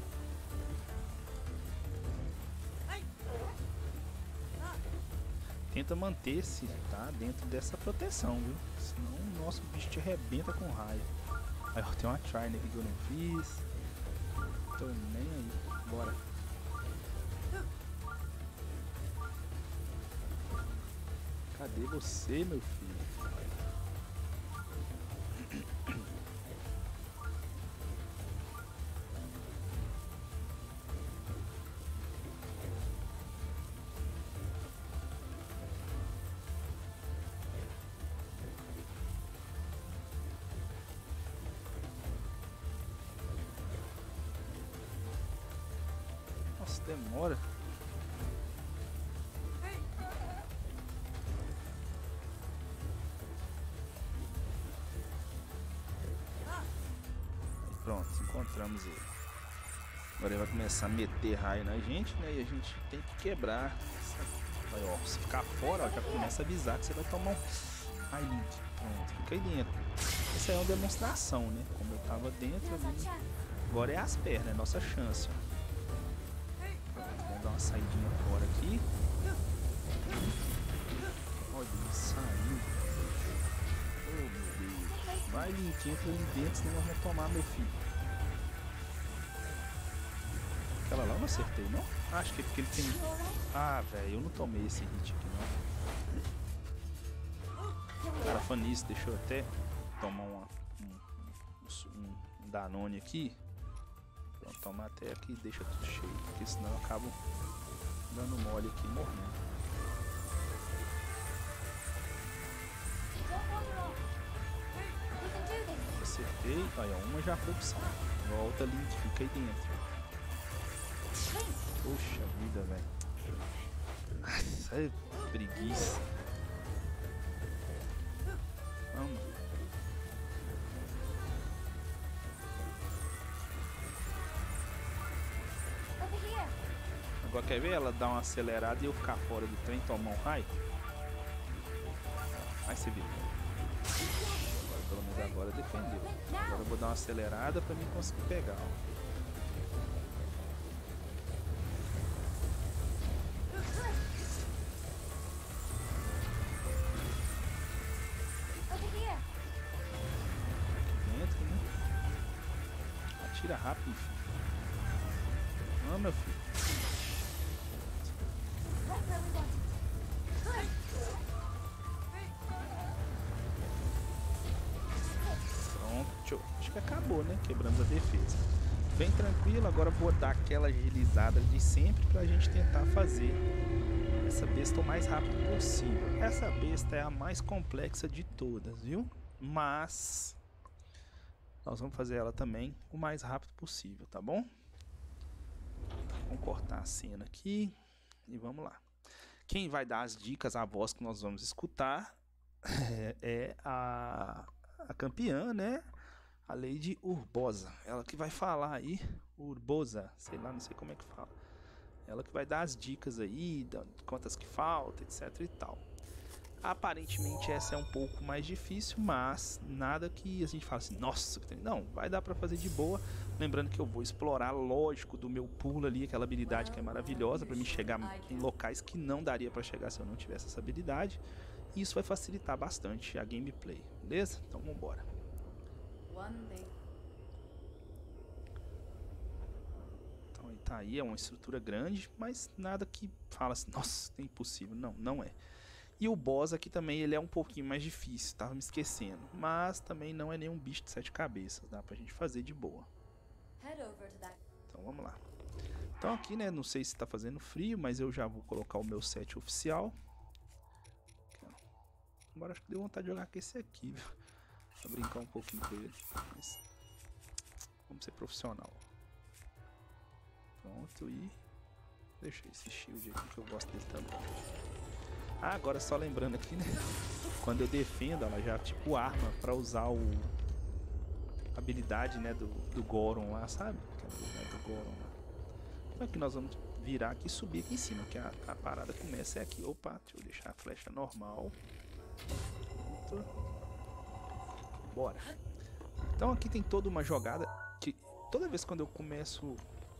[SPEAKER 1] Tenta manter-se, tá? Dentro dessa proteção, viu? Senão o nosso bicho te arrebenta com raio. Aí ó, tem uma try aqui que eu não fiz. Tô nem aí. Bora. Cadê você, meu filho? Nossa, demora. Pronto, encontramos ele. Agora ele vai começar a meter raio na gente, né? E a gente tem que quebrar. Aí, ó, se ficar fora, ó, já começa a avisar que você vai tomar um... Ai, Link, pronto, fica aí dentro. Essa é uma demonstração, né? Como eu tava dentro ali. Agora é as pernas, é nossa chance. Pronto, vamos dar uma saidinha fora aqui. Olha, ele saiu. Oh, meu Deus. Vai, Link, entra ali dentro, senão nós vamos tomar, meu filho. aquela lá eu não acertei, não? Acho que é porque ele tem... Ah, velho, eu não tomei esse hit aqui, não. Cara, fã nisso, deixa eu até tomar uma, um, um, um Danone aqui. Vou tomar até aqui e deixa tudo cheio, porque senão eu acabo dando mole aqui, morrendo. Acertei, olha, uma já foi opção. Volta ali, fica aí dentro. Poxa vida, velho. Nossa, é preguiça. Vamos. Agora quer ver ela dar uma acelerada e eu ficar fora do trem, tomar um raio? Aí você viu. Agora, pelo menos agora defendeu. Agora eu vou dar uma acelerada pra mim conseguir pegar. Ó. Atira rápido, filho. Não, meu filho. Pronto. Acho que acabou, né? Quebramos a defesa. Bem tranquilo. Agora vou dar aquela agilizada de sempre pra gente tentar fazer essa besta o mais rápido possível. Essa besta é a mais complexa de todas, viu? Mas... nós vamos fazer ela também o mais rápido possível, tá bom? Vamos cortar a cena aqui e vamos lá. Quem vai dar as dicas, a voz que nós vamos escutar é, é a, a campeã, né? A Lady Urbosa. Ela que vai falar aí, Urbosa, sei lá, não sei como é que fala. Ela que vai dar as dicas aí, quantas que faltam, etc e tal. Aparentemente essa é um pouco mais difícil, mas nada que a gente fala assim, nossa, não, vai dar pra fazer de boa. Lembrando que eu vou explorar, lógico, do meu pulo ali, aquela habilidade que é maravilhosa pra mim chegar em locais que não daria pra chegar se eu não tivesse essa habilidade. E isso vai facilitar bastante a gameplay, beleza? Então vamos embora. Então aí tá aí, é uma estrutura grande, mas nada que fala assim, nossa, é impossível. Não, não é. E o boss aqui também, ele é um pouquinho mais difícil, tava me esquecendo. Mas também não é nenhum bicho de sete cabeças, dá pra gente fazer de boa. Então vamos lá. Então aqui, né, não sei se tá fazendo frio, mas eu já vou colocar o meu set oficial. Agora acho que deu vontade de jogar com esse aqui, viu? Pra brincar um pouquinho com ele. Mas vamos ser profissional. Pronto, e deixei esse shield aqui que eu gosto dele também. Ah, agora só lembrando aqui, né? Quando eu defendo, ela já tipo arma pra usar o... a habilidade, né, do, do Goron lá, sabe? Aquela habilidade do Goron lá. Então aqui nós vamos virar aqui e subir aqui em cima, que a, a parada começa é aqui. Opa, deixa eu deixar a flecha normal. Pronto. Bora. Então aqui tem toda uma jogada que toda vez quando eu começo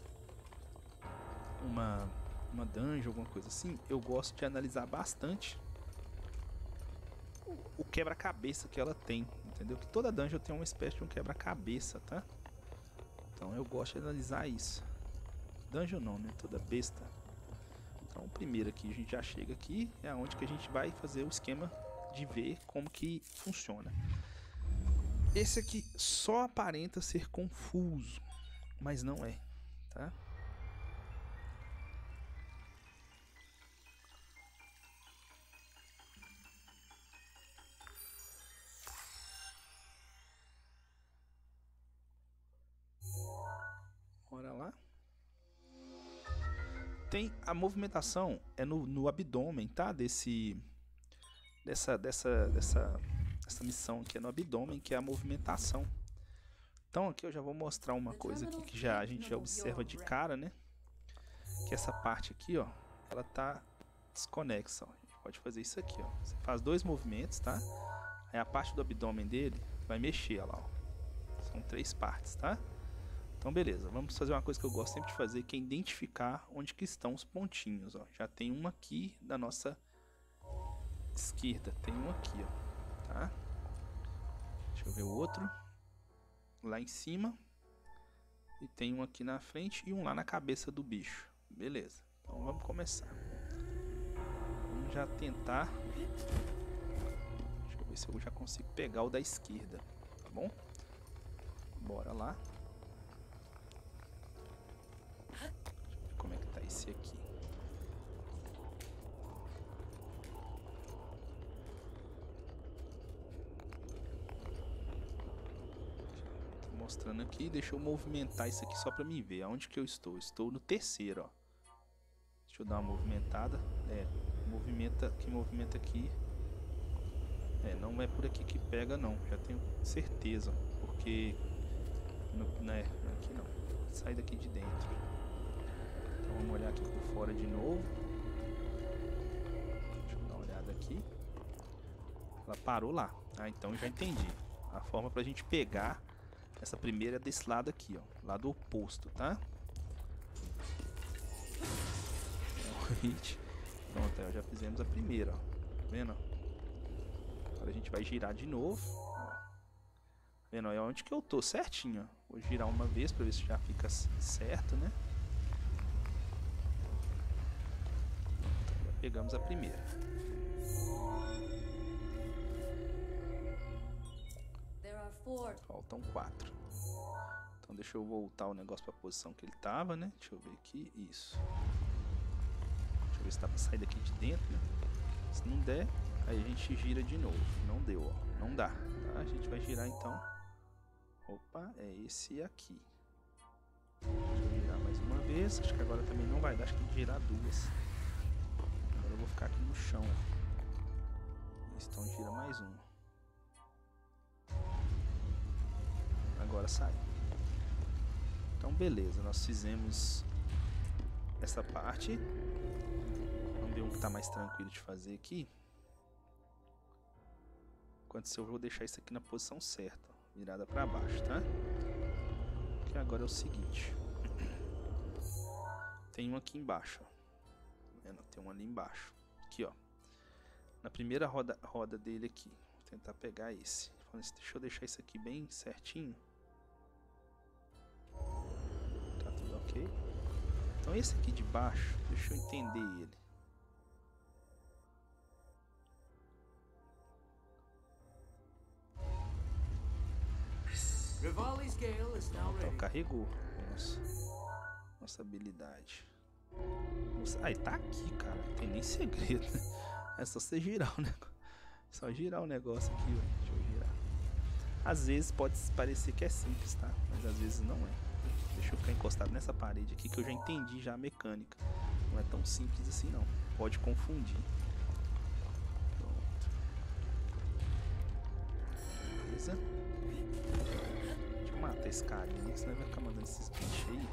[SPEAKER 1] uma... uma dungeon, alguma coisa assim, eu gosto de analisar bastante o, o quebra-cabeça que ela tem, entendeu? Que toda dungeon tem uma espécie de um quebra-cabeça, tá? Então eu gosto de analisar isso. Dungeon não, né? Toda besta. Então o primeiro aqui, a gente já chega aqui, é onde que a gente vai fazer o esquema de ver como que funciona. Esse aqui só aparenta ser confuso, mas não é, tá? Bora lá. Tem a movimentação é no, no abdômen, tá? Desse dessa dessa dessa essa missão aqui é no abdômen, que é a movimentação. Então aqui eu já vou mostrar uma coisa aqui que já a gente já observa de cara, né? Que essa parte aqui, ó, ela tá desconexa, ó. A gente pode fazer isso aqui, ó. Você faz dois movimentos, tá? Aí a parte do abdômen dele vai mexer, ó lá, ó. São três partes, tá? Então beleza, vamos fazer uma coisa que eu gosto sempre de fazer, que é identificar onde que estão os pontinhos, ó. Já tem um aqui da nossa esquerda, tem um aqui, ó, tá? Deixa eu ver o outro. Lá em cima. E tem um aqui na frente e um lá na cabeça do bicho. Beleza. Então vamos começar. Vamos já tentar. Deixa eu ver se eu já consigo pegar o da esquerda. Tá bom? Bora lá. Deixa eu ver como é que tá esse aqui. Mostrando aqui, deixa eu movimentar isso aqui só pra mim ver aonde que eu estou. Estou no terceiro, ó. Deixa eu dar uma movimentada. É, movimenta, que movimenta aqui. É, não é por aqui que pega não, já tenho certeza, porque no, né, aqui não. Sai daqui de dentro. Então vamos olhar aqui por fora de novo. Deixa eu dar uma olhada aqui. Ela parou lá. Ah, então eu já entendi. A forma pra gente pegar essa primeira é desse lado aqui, ó. Lado oposto, tá? Pronto, aí já fizemos a primeira, ó. Tá vendo? Agora a gente vai girar de novo. Ó. Tá vendo? É onde que eu tô, certinho, ó. Vou girar uma vez pra ver se já fica certo, né? Então, já pegamos a primeira. Faltam quatro. Então deixa eu voltar o negócio para a posição que ele tava, né? Deixa eu ver aqui, isso. Deixa eu ver se dá para sair daqui de dentro, né? Se não der, aí a gente gira de novo. Não deu, ó. Não dá. Tá? A gente vai girar então. Opa, é esse aqui. Deixa eu girar mais uma vez. Acho que agora também não vai dar. Acho que tem que girar duas. Agora eu vou ficar aqui no chão. Isso, então gira mais uma. Agora sai. Então beleza, nós fizemos essa parte. Vamos ver um que tá mais tranquilo de fazer aqui. Enquanto isso eu vou deixar isso aqui na posição certa, virada para baixo, tá? Que agora é o seguinte. Tem um aqui embaixo, ó. Tem um ali embaixo. Aqui, ó. Na primeira roda, roda dele aqui. Vou tentar pegar esse. Deixa eu deixar isso aqui bem certinho. Tá tudo ok. Então esse aqui de baixo, deixa eu entender ele. Então carregou nossa, nossa habilidade. Nossa, aí tá aqui, cara. Não tem nem segredo. É só você girar o negócio. É só girar o negócio aqui, ó. Deixa eu girar. Às vezes pode parecer que é simples, tá? Mas às vezes não é. Deixa eu ficar encostado nessa parede aqui que eu já entendi já a mecânica. Não é tão simples assim não. Pode confundir. Pronto. Beleza. Deixa eu matar esse carinha, senão vai ficar mandando esses bichos aí.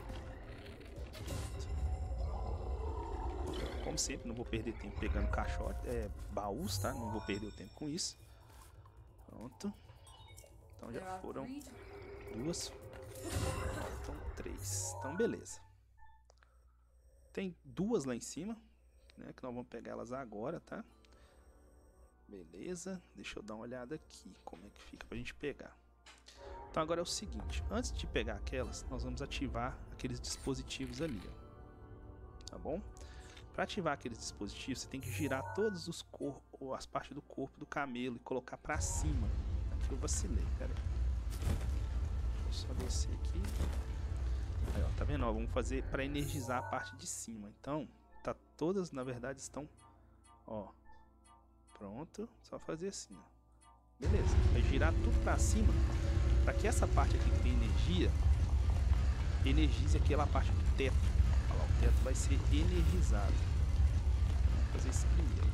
[SPEAKER 1] Como sempre, não vou perder tempo pegando caixote, é, baús, tá? Não vou perder o tempo com isso. Pronto. Então já foram duas. Faltam três. Então beleza. Tem duas lá em cima, né? Que nós vamos pegar elas agora, tá? Beleza. Deixa eu dar uma olhada aqui. Como é que fica pra gente pegar. Então agora é o seguinte. Antes de pegar aquelas, nós vamos ativar aqueles dispositivos ali, ó. Tá bom? Para ativar aqueles dispositivos, você tem que girar todos os corpos, as partes do corpo do camelo e colocar para cima. Aqui eu vacilei, pera aí. Deixa eu só descer aqui. Aí, ó, tá vendo? Ó, vamos fazer para energizar a parte de cima. Então, tá todas, na verdade, estão, ó, pronto. Só fazer assim, ó. Beleza. Vai girar tudo para cima, para que essa parte aqui que tem energia energize aquela parte do teto. Olha lá, o teto vai ser energizado. Vamos fazer isso primeiro.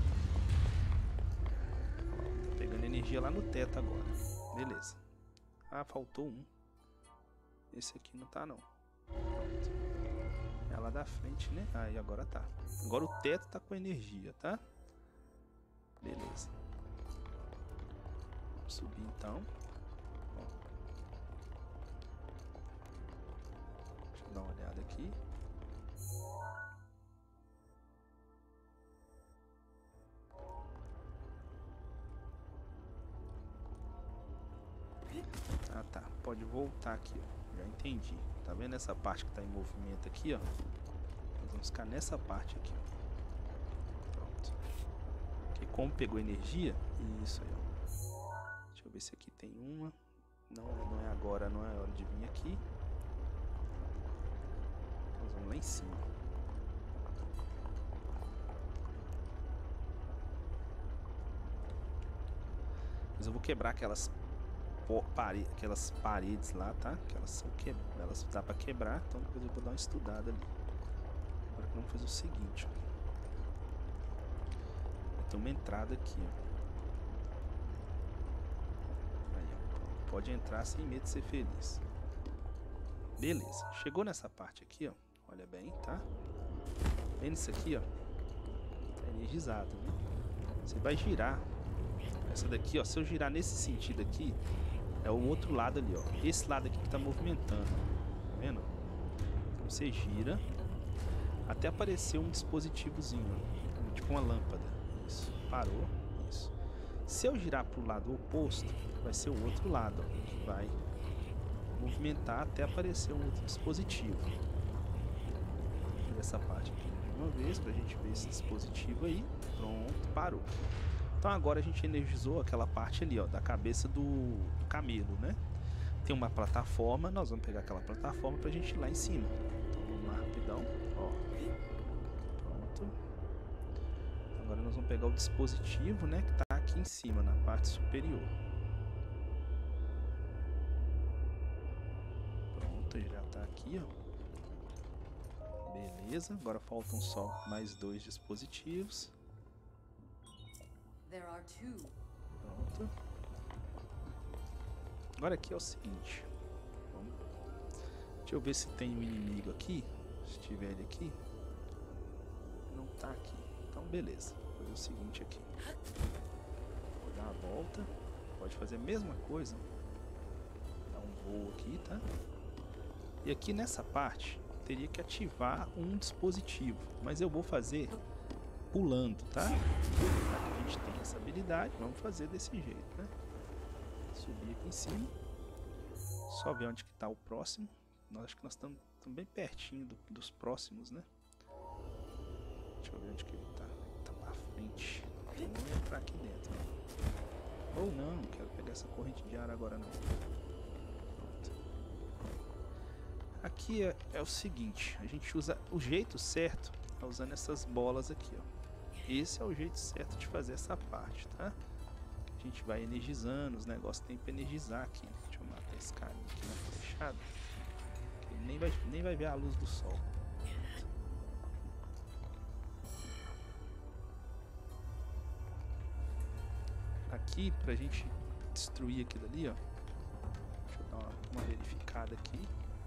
[SPEAKER 1] Olha lá, tá pegando energia lá no teto agora. Beleza. Ah, faltou um. Esse aqui não tá não. Pronto. É lá da frente, né? Aí ah, agora tá. Agora o teto tá com energia, tá? Beleza. Vamos subir então. Deixa eu dar uma olhada aqui. Ah tá, pode voltar aqui, ó. Já entendi. Tá vendo essa parte que tá em movimento aqui, ó? Nós vamos ficar nessa parte aqui, ó. Pronto. Porque como pegou energia, isso aí, ó. Deixa eu ver se aqui tem uma. Não, não é agora, não é hora de vir aqui. Nós vamos lá em cima. Mas eu vou quebrar aquelas Pare... aquelas paredes lá, tá? Que elas são que... elas dá pra quebrar, então depois eu vou dar uma estudada ali. Agora vamos fazer o seguinte, ó. Vai ter uma entrada aqui, ó. Aí, ó. Pode entrar sem medo de ser feliz. Beleza. Chegou nessa parte aqui, ó. Olha bem, tá? Vendo isso aqui, ó. Tá energizado, né? Você vai girar. Essa daqui, ó. Se eu girar nesse sentido aqui, é o outro lado ali, ó. Esse lado aqui que tá movimentando. Tá vendo? Então você gira até aparecer um dispositivozinho, ó. Tipo uma lâmpada. Isso. Parou. Isso. Se eu girar pro lado oposto, vai ser o outro lado, ó, que vai movimentar até aparecer um outro dispositivo. Essa parte aqui uma vez pra gente ver esse dispositivo aí. Pronto, parou. Então agora a gente energizou aquela parte ali, ó, da cabeça do, do camelo, né? Tem uma plataforma, nós vamos pegar aquela plataforma pra gente ir lá em cima. Então vamos lá rapidão, ó. Pronto. Agora nós vamos pegar o dispositivo, né, que tá aqui em cima, na parte superior. Pronto, já tá aqui, ó. Beleza, agora faltam só mais dois dispositivos. Pronto. Agora aqui é o seguinte. Vamos. Deixa eu ver se tem um inimigo aqui. Se tiver ele aqui. Não tá aqui. Então beleza. Vou fazer o seguinte aqui. Vou dar a volta. Pode fazer a mesma coisa. Dar um voo aqui, tá? E aqui nessa parte teria que ativar um dispositivo. Mas eu vou fazer pulando, tá? Já que a gente tem essa habilidade, vamos fazer desse jeito, né? Subir aqui em cima. Só ver onde que tá o próximo. Nós acho que nós estamos bem pertinho do, dos próximos, né? Deixa eu ver onde que ele tá. Ele tá pra frente. Então vamos entrar aqui dentro, né? Ou não, não quero pegar essa corrente de ar agora não. Pronto. Aqui é, é o seguinte, a gente usa o jeito certo, é usando essas bolas aqui, ó. Esse é o jeito certo de fazer essa parte, tá? A gente vai energizando os negócios, tem pra energizar aqui. Deixa eu matar esse carinha aqui na flechada. Ele nem vai, nem vai ver a luz do sol. Aqui, pra gente destruir aquilo ali, ó. Deixa eu dar uma, uma verificada aqui.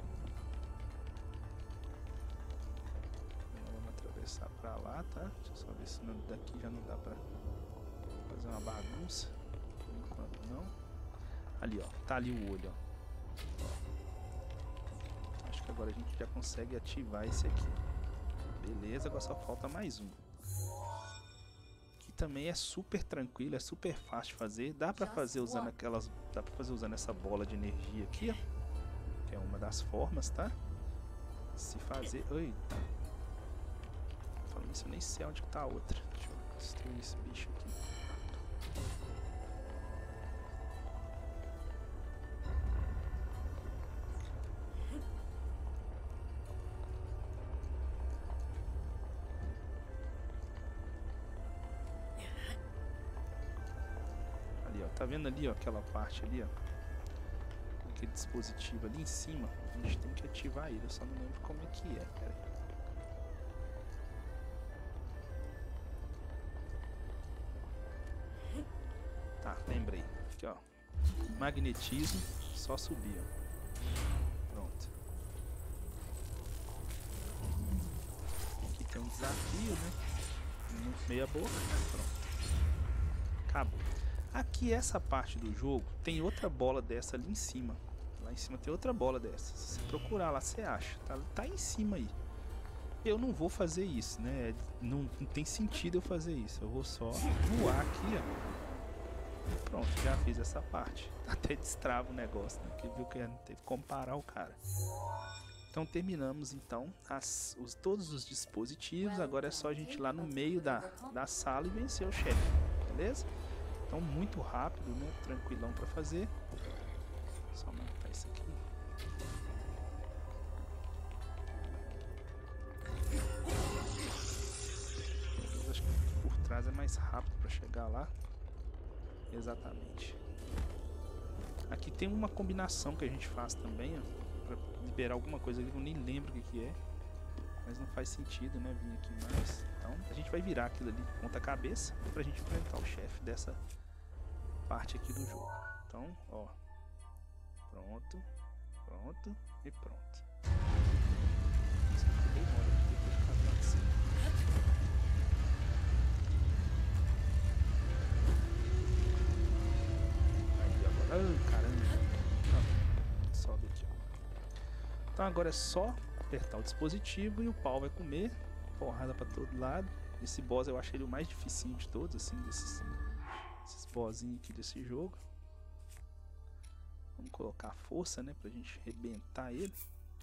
[SPEAKER 1] Atravessar pra lá, tá? Deixa eu só ver se não, daqui já não dá pra fazer uma bagunça. Por enquanto não. Ali, ó. Tá ali o olho, ó. Ó. Acho que agora a gente já consegue ativar esse aqui. Beleza, agora só falta mais um. Que também é super tranquilo, é super fácil de fazer. Dá pra fazer usando aquelas. Dá pra fazer usando essa bola de energia aqui, ó. Que é uma das formas, tá? Se fazer. Eita. Falando isso, eu nem sei onde que tá a outra. Deixa eu destruir esse bicho aqui. Ali, ó. Tá vendo ali, ó? Aquela parte ali, ó. Aquele dispositivo ali em cima. A gente tem que ativar ele. Eu só não lembro como é que é. Pera aí. Tá, lembrei. Aqui, ó. Magnetismo, só subir, ó. Pronto. Aqui tem um desafio, né? Meia boca, pronto. Acabou. Aqui, essa parte do jogo, tem outra bola dessa ali em cima. Lá em cima tem outra bola dessa. Se você procurar lá, você acha. Tá, tá em cima aí. Eu não vou fazer isso, né? Não, não tem sentido eu fazer isso. Eu vou só voar aqui, ó. Pronto, já fiz essa parte. Até destrava o negócio, né? Que viu que não teve como parar o cara. Então terminamos então as, os, todos os dispositivos. Agora é só a gente ir lá no meio da, da sala e vencer o chefe, beleza? Então muito rápido, né? Tranquilão pra fazer. Só matar isso aqui. Eu acho que por trás é mais rápido pra chegar lá. Exatamente. Aqui tem uma combinação que a gente faz também, ó, pra liberar alguma coisa ali que eu nem lembro o que, que é. Mas não faz sentido, né, vir aqui mais. Então a gente vai virar aquilo ali de ponta cabeça pra gente enfrentar o chefe dessa parte aqui do jogo. Então, ó. Pronto, pronto e pronto. Isso aqui demora depois de ficar lá de cima. Ah, caramba. Ah, sobe aqui, ó. Então agora é só apertar o dispositivo e o pau vai comer. Porrada pra todo lado. Esse boss eu achei ele o mais dificinho de todos, assim, desses, esses bossinhos aqui desse jogo. Vamos colocar força, né, pra gente arrebentar ele.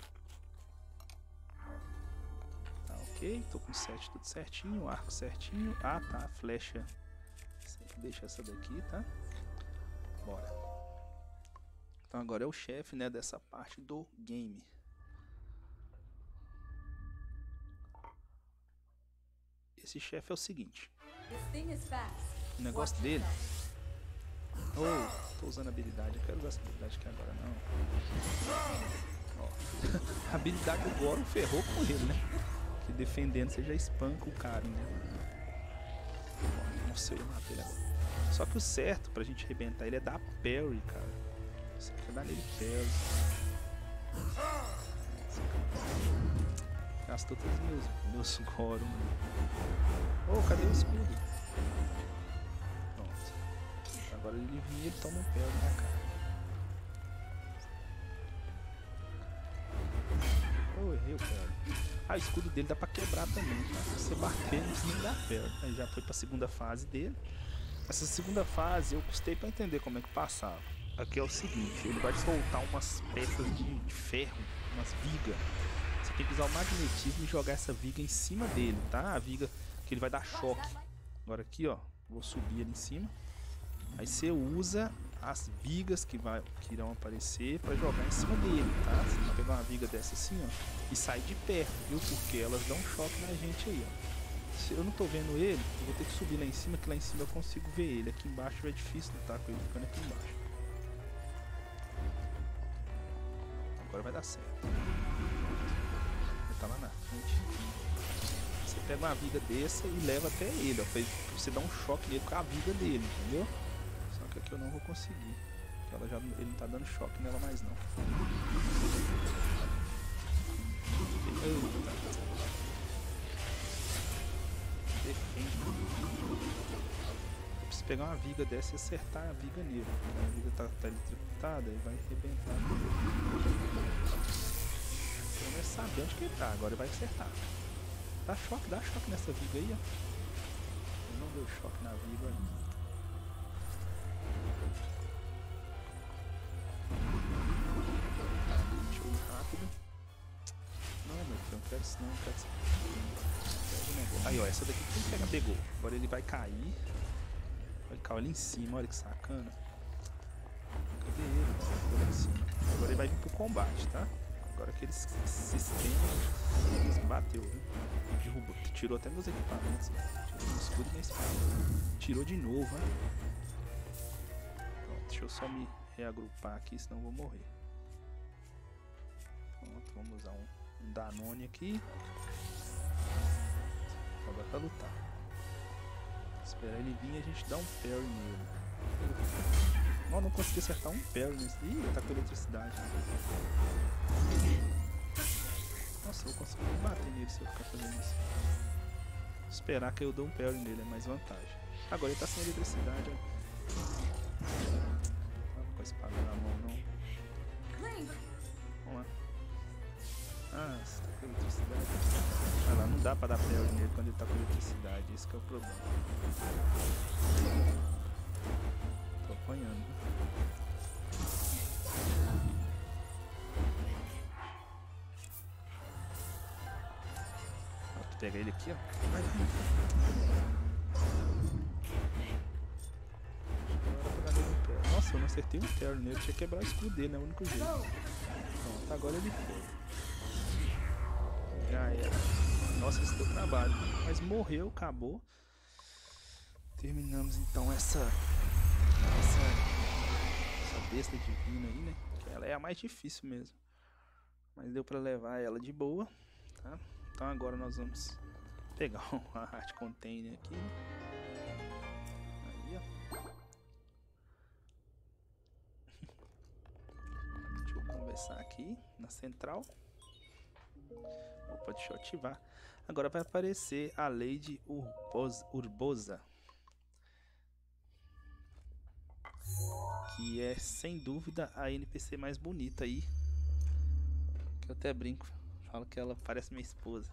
[SPEAKER 1] Tá ok, tô com o set tudo certinho, o arco certinho. Ah tá, a flecha. Deixa essa daqui, tá? Bora. Então agora é o chefe, né, dessa parte do game. Esse chefe é o seguinte. O negócio dele... Oh, tô usando habilidade. Eu quero usar essa habilidade aqui agora, não. Ó. A habilidade do Goron ferrou com ele, né? Que defendendo você já espanca o cara, né? Nossa, eu ia matar ele agora. Só que o certo pra gente arrebentar ele é dar parry, cara. Você quer dar nele parry. Gastou todos os meus, meus Goron. Oh, cadê o escudo? Pronto. Agora ele vinha e ele toma um parry na cara. Oh, errei o parry. Ah, o escudo dele dá pra quebrar também, tá? Se você bater, não precisa nem dar parry. Aí já foi pra segunda fase dele. Essa segunda fase eu custei pra entender como é que passava. Aqui é o seguinte, ele vai soltar umas peças de, de ferro, umas vigas. Você tem que usar o magnetismo e jogar essa viga em cima dele, tá? A viga que ele vai dar choque. Agora aqui, ó, vou subir ali em cima. Aí você usa as vigas que, vai, que irão aparecer pra jogar em cima dele, tá? Você vai pegar uma viga dessa assim, ó, e sai de perto, viu? Porque elas dão choque na gente aí, ó. Se eu não tô vendo ele, eu vou ter que subir lá em cima, que lá em cima eu consigo ver ele. Aqui embaixo é difícil lutar com ele ficando aqui embaixo. Agora vai dar certo. Ele tá lá na frente. Você pega uma viga dessa e leva até ele, ó, pra você dar um choque nele com a viga dele, entendeu? Só que aqui eu não vou conseguir. Porque ela já, ele não tá dando choque nela mais não. Eita. Defende. Eu preciso pegar uma viga dessa e acertar a viga nele. A viga tá, tá eletrocutada e vai arrebentar. Pelo menos saber onde que ele tá. Agora ele vai acertar. Dá choque, dá choque nessa viga aí, ó. Ele não deu choque na viga ainda. Deixa eu ir rápido. Não, meu filho, não quero isso não, não quero isso. Aí, ó, essa daqui tem que pegar, pegou. Agora ele vai cair. Vai cair ali em cima, olha que sacana. Cadê ele? Ficou lá em cima. Agora ele vai vir pro combate, tá? Agora aquele sistema bateu, viu? Derrubou. Tirou até meus equipamentos. Tirou meu escudo e minha espada. Tirou de novo, né? Pronto, deixa eu só me reagrupar aqui, senão eu vou morrer. Pronto, vamos usar um, um Danone aqui. Agora pra lutar. Esperar ele vir e a gente dá um parry nele. Não, não consegui acertar um parry nesse. Ih, ele tá com eletricidade. Nossa, eu vou conseguir bater nele se eu ficar fazendo isso. Esperar que eu dou um parry nele é mais vantagem. Agora ele tá sem eletricidade. Não vou com a espada na mão, não. Vamos lá. Ah, você tá com eletricidade. Olha lá, não dá pra dar parry nele quando ele tá com eletricidade. Esse que é o problema. Tô apanhando. Vou pegar ele aqui, ó. Vai, vai. Nossa, eu não acertei um terno nele. Eu tinha que quebrar o escudo dele, né? O único jeito. Pronto, agora ele foi. Já era. Nossa, isso deu trabalho. Mas morreu, acabou. Terminamos então essa. Essa. Essa besta divina aí, né? Que ela é a mais difícil mesmo. Mas deu pra levar ela de boa, tá? Então agora nós vamos pegar uma art container aqui. Aí, ó. Deixa eu conversar aqui na central. Opa, deixa eu ativar. Agora vai aparecer a Lady Urbosa, que é sem dúvida a N P C mais bonita aí. Que eu até brinco, falo que ela parece minha esposa.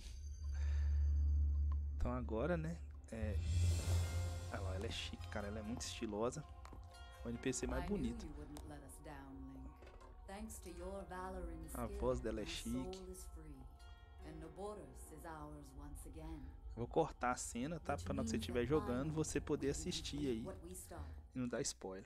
[SPEAKER 1] Então agora, né? É... Ela, ela é chique, cara. Ela é muito estilosa. O N P C mais bonito. A voz dela é chique. Eu vou cortar a cena, tá? Pra quando você estiver jogando, você poder assistir aí e não dar spoiler.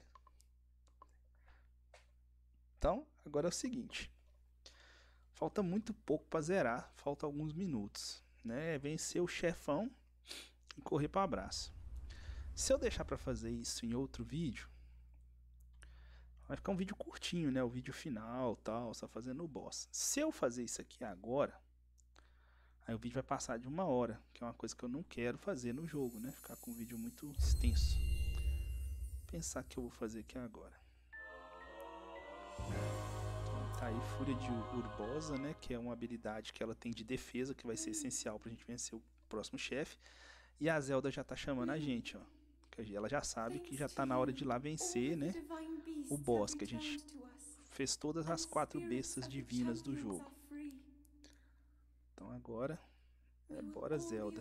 [SPEAKER 1] Então, agora é o seguinte. Falta muito pouco pra zerar. Falta alguns minutos, né? Vencer o chefão e correr para abraço. Se eu deixar pra fazer isso em outro vídeo, vai ficar um vídeo curtinho, né? O vídeo final, tal, só fazendo o boss. Se eu fazer isso aqui agora, aí o vídeo vai passar de uma hora, que é uma coisa que eu não quero fazer no jogo, né? Ficar com um vídeo muito extenso. Vou pensar que eu vou fazer aqui agora. Então, tá aí Fúria de Urbosa, né? Que é uma habilidade que ela tem de defesa, que vai ser essencial pra gente vencer o próximo chefe. E a Zelda já tá chamando a gente, ó. Ela já sabe que já tá na hora de ir lá vencer, né? O boss, que a gente fez todas as quatro bestas divinas do jogo. Então agora, é bora Zelda.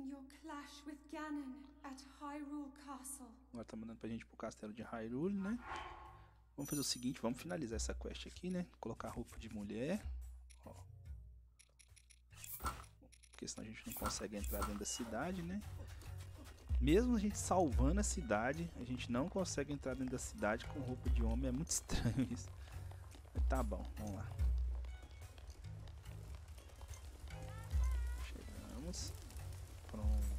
[SPEAKER 1] Agora tá mandando pra gente ir pro castelo de Hyrule, né? Vamos fazer o seguinte, vamos finalizar essa quest aqui, né? Colocar roupa de mulher. Ó. Porque senão a gente não consegue entrar dentro da cidade, né? Mesmo a gente salvando a cidade, a gente não consegue entrar dentro da cidade com roupa de homem. É muito estranho isso. Mas tá bom, vamos lá. Chegamos. Pronto.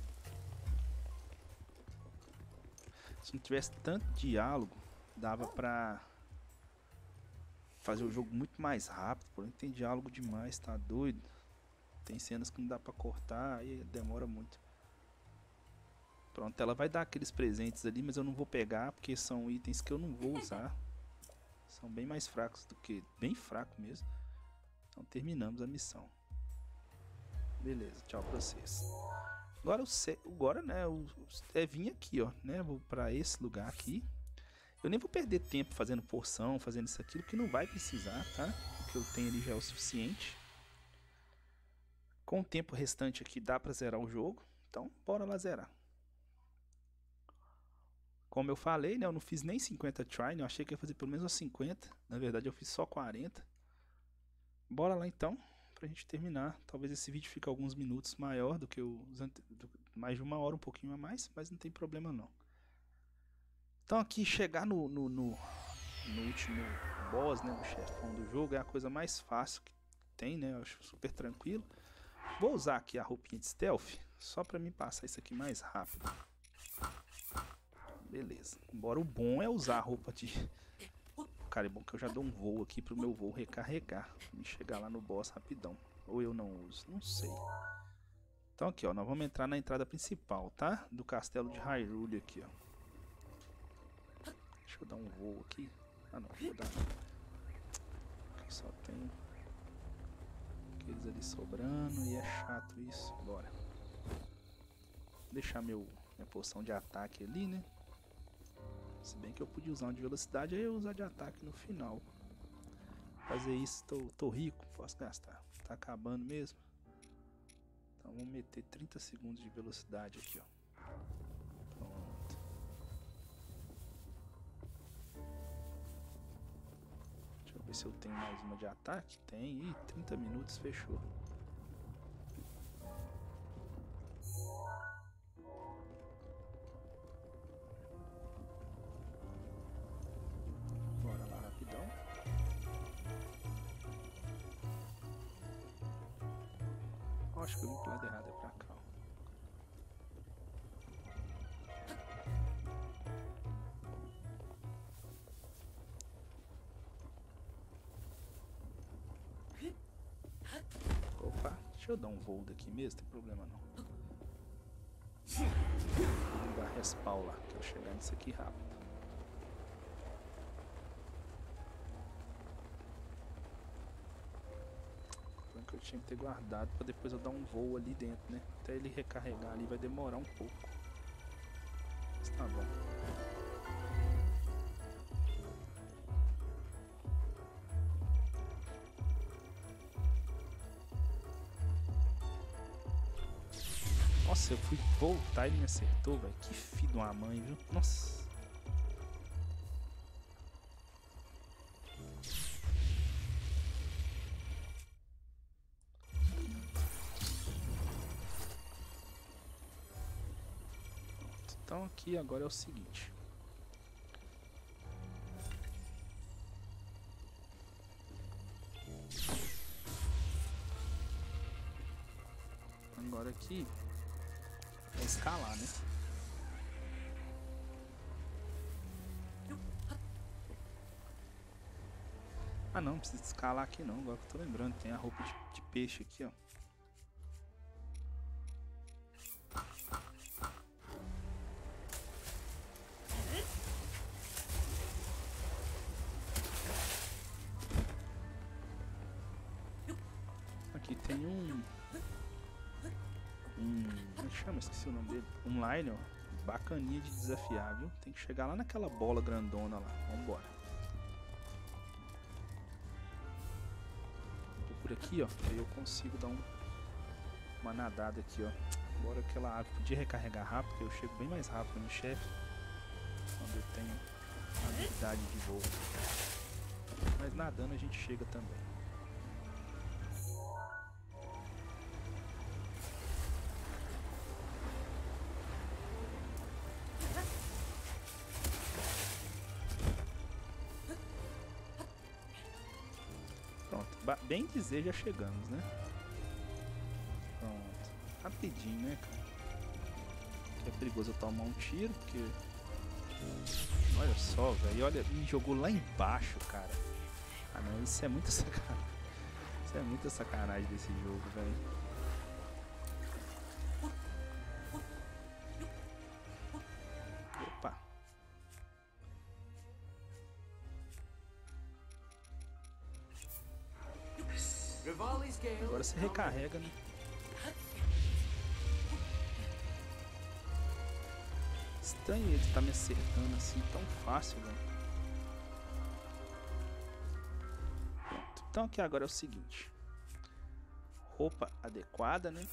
[SPEAKER 1] Se não tivesse tanto diálogo, dava pra fazer o jogo muito mais rápido. Porém tem diálogo demais, tá doido. Tem cenas que não dá pra cortar e demora muito. Pronto, ela vai dar aqueles presentes ali, mas eu não vou pegar porque são itens que eu não vou usar. São bem mais fracos do que... Bem fraco mesmo. Então terminamos a missão. Beleza, tchau pra vocês. Agora, o ce... Agora né, o... é vir aqui, ó, né, vou pra esse lugar aqui. Eu nem vou perder tempo fazendo porção, fazendo isso aqui, que não vai precisar, tá? O que eu tenho ali já é o suficiente. Com o tempo restante aqui dá pra zerar o jogo. Então, bora lá zerar. Como eu falei, né, eu não fiz nem cinquenta try, né, eu achei que ia fazer pelo menos cinquenta. Na verdade eu fiz só quarenta. Bora lá então, pra gente terminar. Talvez esse vídeo fique alguns minutos maior do que os ante... do... mais de uma hora, um pouquinho a mais, mas não tem problema não. Então aqui chegar no, no, no, no último boss, né, no chefão do jogo, é a coisa mais fácil que tem, né, eu acho super tranquilo. Vou usar aqui a roupinha de stealth, só pra mim passar isso aqui mais rápido. Beleza. Embora o bom é usar a roupa de... Cara, é bom que eu já dou um voo aqui pro meu voo recarregar. Pra me chegar lá no boss rapidão. Ou eu não uso, não sei. Então aqui, ó. Nós vamos entrar na entrada principal, tá? Do castelo de Hyrule aqui, ó. Deixa eu dar um voo aqui. Ah, não. Vou dar... Aqui só tem... aqueles ali sobrando. E é chato isso. Bora. Vou deixar meu... minha poção de ataque ali, né? Se bem que eu podia usar um de velocidade, aí eu usar de ataque no final. Fazer isso, tô, tô rico, posso gastar. Tá acabando mesmo. Então vamos meter trinta segundos de velocidade aqui, ó. Pronto. Ver se eu tenho mais uma de ataque. Tem. Ih, trinta minutos, fechou. Bora lá rapidão. Oh, acho que eu vim pro lado errado, é pra cá. Opa, deixa eu dar um voo daqui mesmo, não tem problema não. Vou dar respawn lá, quero chegar nisso aqui rápido. Que eu tinha que ter guardado para depois eu dar um voo ali dentro, né? Até ele recarregar ali vai demorar um pouco. Mas tá bom. Nossa, eu fui voltar e ele me acertou, velho. Que filho de uma mãe, viu? Nossa. Então aqui agora é o seguinte. Agora aqui é escalar, né? Ah não, não precisa escalar aqui não, agora que eu tô lembrando, tem a roupa de, de peixe aqui, ó. Aqui tem um... Um... Como é que chama? Esqueci o nome dele. Um line, ó. Bacaninha de desafiar, viu? Tem que chegar lá naquela bola grandona lá. Vambora. Vou por aqui, ó. Aí eu consigo dar um... uma nadada aqui, ó. Bora aquela água. Podia recarregar rápido, porque eu chego bem mais rápido no chefe. Quando eu tenho habilidade de voo. Mas nadando a gente chega também. Bem dizer, já chegamos, né? Pronto. Rapidinho, né, cara? É perigoso eu tomar um tiro, porque... Olha só, velho. Olha, me jogou lá embaixo, cara. Ah, não. Isso é muita sacanagem. Isso é muita sacanagem desse jogo, velho. Opa. Agora você recarrega, né? Estranho ele tá me acertando assim tão fácil, velho. Pronto. Então aqui agora é o seguinte. Roupa adequada, né?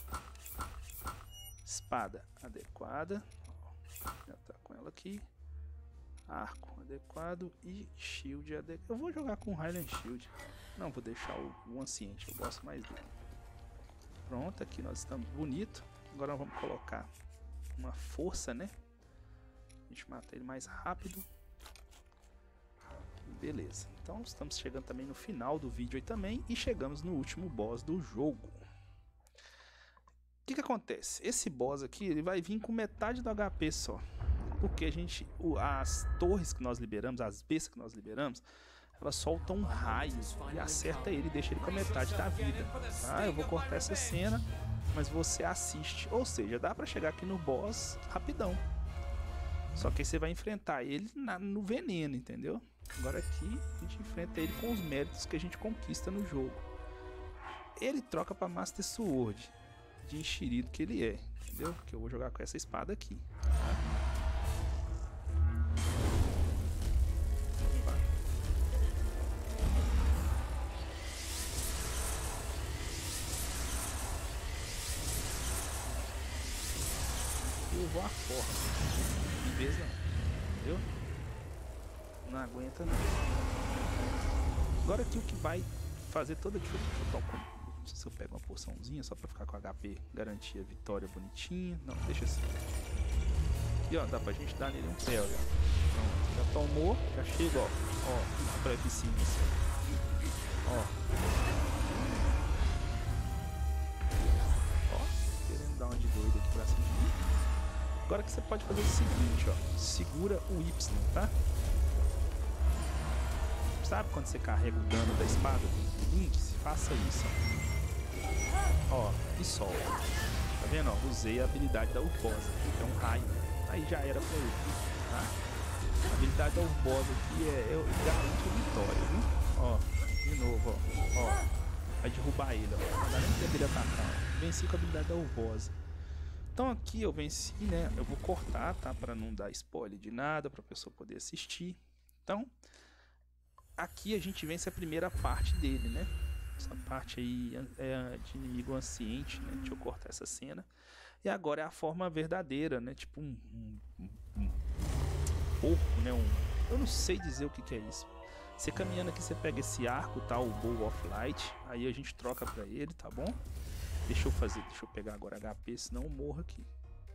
[SPEAKER 1] Espada adequada. Já tá com ela aqui. Arco adequado e shield adequado. Eu vou jogar com Highland Shield. Não, vou deixar o, o anciente, eu gosto mais dele. Pronto, aqui nós estamos bonito. Agora nós vamos colocar uma força, né? A gente mata ele mais rápido. Beleza, então estamos chegando também no final do vídeo aí também. E chegamos no último boss do jogo. O que que acontece? Esse boss aqui, ele vai vir com metade do H P só. Porque a gente, o, as torres que nós liberamos, as bestas que nós liberamos, elas soltam um raio e acerta ele e deixa ele com a metade da vida. Ah, eu vou cortar essa cena, mas você assiste. Ou seja, dá pra chegar aqui no boss rapidão. Só que aí você vai enfrentar ele na, no veneno, entendeu? Agora aqui a gente enfrenta ele com os méritos que a gente conquista no jogo. Ele troca pra Master Sword, de enxerido que ele é, entendeu? Que eu vou jogar com essa espada aqui. Tá? Eu vou a forma. Em vez não. Entendeu? Não aguenta não. Agora aqui o que vai fazer toda a diferença. Deixa eu tomar, não sei se eu pego uma porçãozinha só pra ficar com H P, garantir a vitória bonitinha. Não, deixa assim. Aqui ó, dá pra gente dar nele um pé, ó. Pronto, já tomou, já chega, ó. Ó, pra eficiência. Ó. Ó, querendo dar uma de doido aqui pra cima. Agora que você pode fazer o seguinte, ó. Segura o Y, tá? Sabe quando você carrega o dano da espada do Link? Faça isso, ó. Ó, e solta. Tá vendo, ó? Usei a habilidade da Urbosa, que é um raio. Aí já era pra ele, tá? A habilidade da Urbosa aqui é, é garante a vitória, viu? Ó, de novo, ó. Ó, vai derrubar ele, ó. Não dá nem tempo dele atacar, ó. Venci com a habilidade da Urbosa. Então aqui eu venci, né? Eu vou cortar, tá? Pra não dar spoiler de nada, pra pessoa poder assistir. Então, aqui a gente vence a primeira parte dele, né? Essa parte aí é de inimigo anciente, né? Deixa eu cortar essa cena. E agora é a forma verdadeira, né? Tipo um, um, um, um porco, né? Um, eu não sei dizer o que, que é isso. Você caminhando aqui, você pega esse arco, tá? O Bow of Light. Aí a gente troca pra ele, tá bom? Deixa eu fazer, deixa eu pegar agora H P, senão eu morro aqui.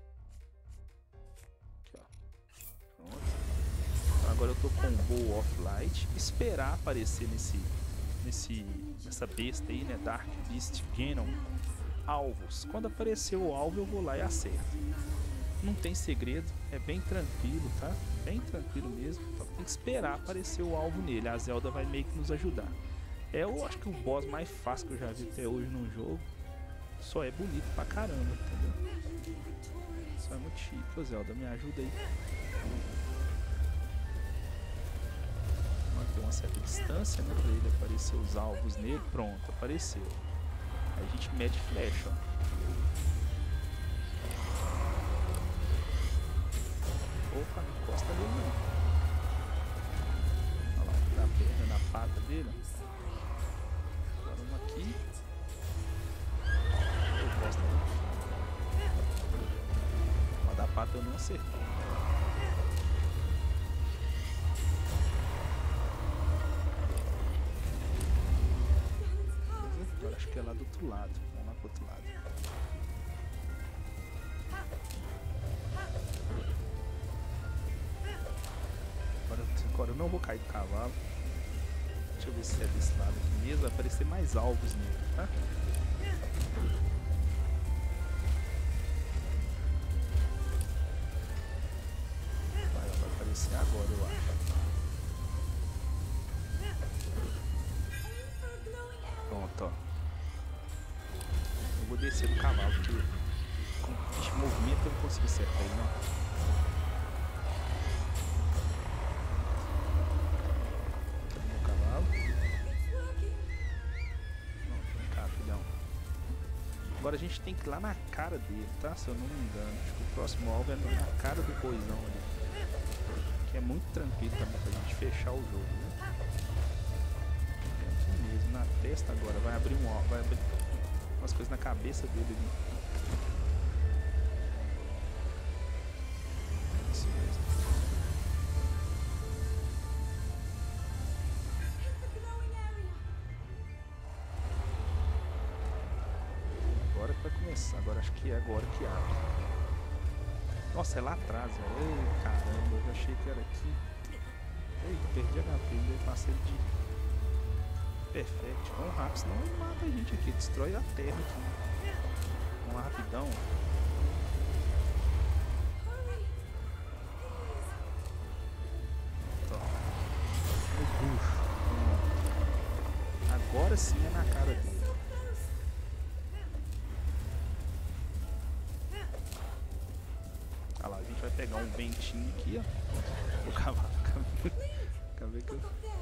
[SPEAKER 1] Aqui, ó. Pronto. Então agora eu tô com o Bow of Light. Esperar aparecer nesse, nesse, nessa besta aí, né? Dark Beast Ganon. Alvos. Quando aparecer o alvo, eu vou lá e acerto. Não tem segredo, é bem tranquilo, tá? Bem tranquilo mesmo. Então tem que esperar aparecer o alvo nele. A Zelda vai meio que nos ajudar. É, eu acho que o boss mais fácil que eu já vi até hoje no jogo. Só é bonito pra caramba, entendeu? Só é muito chique. Ô Zelda, me ajuda aí. Manter uma certa distância, né? Pra ele aparecer os alvos nele. Pronto, apareceu. Aí a gente mete flecha, ó. Opa, não encosta nele não. Olha lá, na perna, na pata dele. Agora uma aqui. Eu gosto dele. Uma da pata eu não acertei. Agora acho que é lá do outro lado. Vamos lá pro outro lado. Agora, agora eu não vou cair do cavalo. Deixa eu ver se é desse lado aqui mesmo. Vai aparecer mais alvos nele, tá? Vai, vai aparecer agora, eu acho. Pronto, ó. Eu vou descer do cavalo, porque com o bicho movimento eu não consigo acertar ele, não. Agora a gente tem que ir lá na cara dele, tá? Se eu não me engano. Acho que o próximo alvo é na cara do coisão ali. Que é muito tranquilo também pra gente fechar o jogo, né? É aqui mesmo, na testa agora. Vai abrir um alvo, vai abrir umas coisas na cabeça dele ali. Isso mesmo. Agora que vai começar, agora acho que é agora que abre. Nossa, é lá atrás, velho. Ei, caramba, eu já achei que era aqui. Ei, perdi H P, ainda passei de perfect. Vamos rápido, senão ele mata a gente aqui, destrói a terra aqui. Vamos rapidão. O bucho. Agora sim é na cara dele. Olha lá, a gente vai pegar um ventinho aqui, ó. O cavalo. Acabei que eu...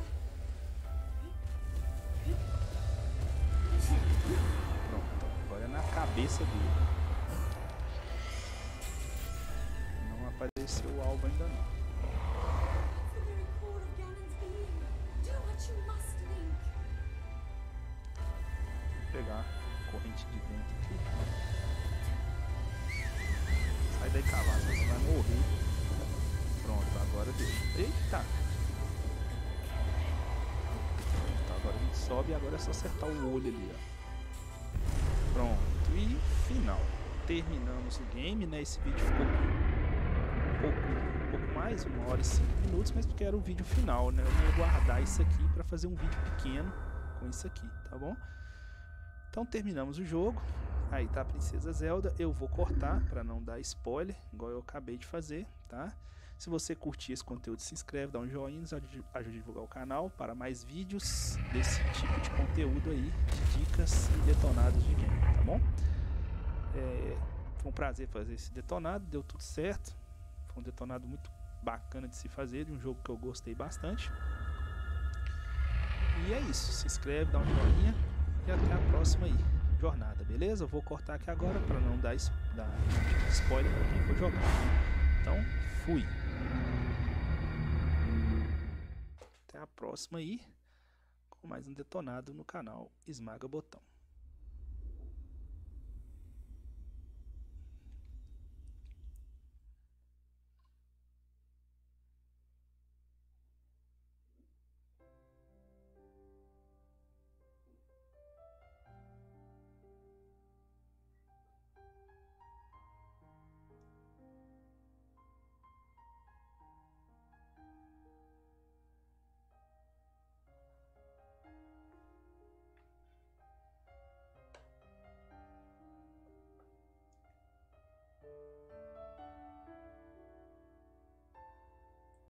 [SPEAKER 1] Pronto, agora é na cabeça dele. Não apareceu o alvo ainda não. Vou pegar a corrente de vento aqui. Sai daí, cavalo, você vai morrer. Pronto, agora deixa. Eita! Pronto, sobe e agora é só acertar o olho ali, ó. Pronto, e final. Terminamos o game, né? Esse vídeo ficou um pouco, um pouco mais, uma hora e cinco minutos, mas porque era o vídeo final, né? Eu vou guardar isso aqui para fazer um vídeo pequeno com isso aqui, tá bom? Então terminamos o jogo. Aí tá a Princesa Zelda. Eu vou cortar para não dar spoiler, igual eu acabei de fazer, tá? Se você curtir esse conteúdo, se inscreve, dá um joinha, nos ajude a divulgar o canal para mais vídeos desse tipo de conteúdo aí, de dicas e detonados de game, tá bom? É, foi um prazer fazer esse detonado, deu tudo certo. Foi um detonado muito bacana de se fazer, de um jogo que eu gostei bastante. E é isso, se inscreve, dá um joinha e até a próxima aí. Jornada, beleza? Eu vou cortar aqui agora para não dar, dar spoiler para quem for jogar. Então, fui. Até a próxima aí, com mais um detonado no canal Esmaga Botão.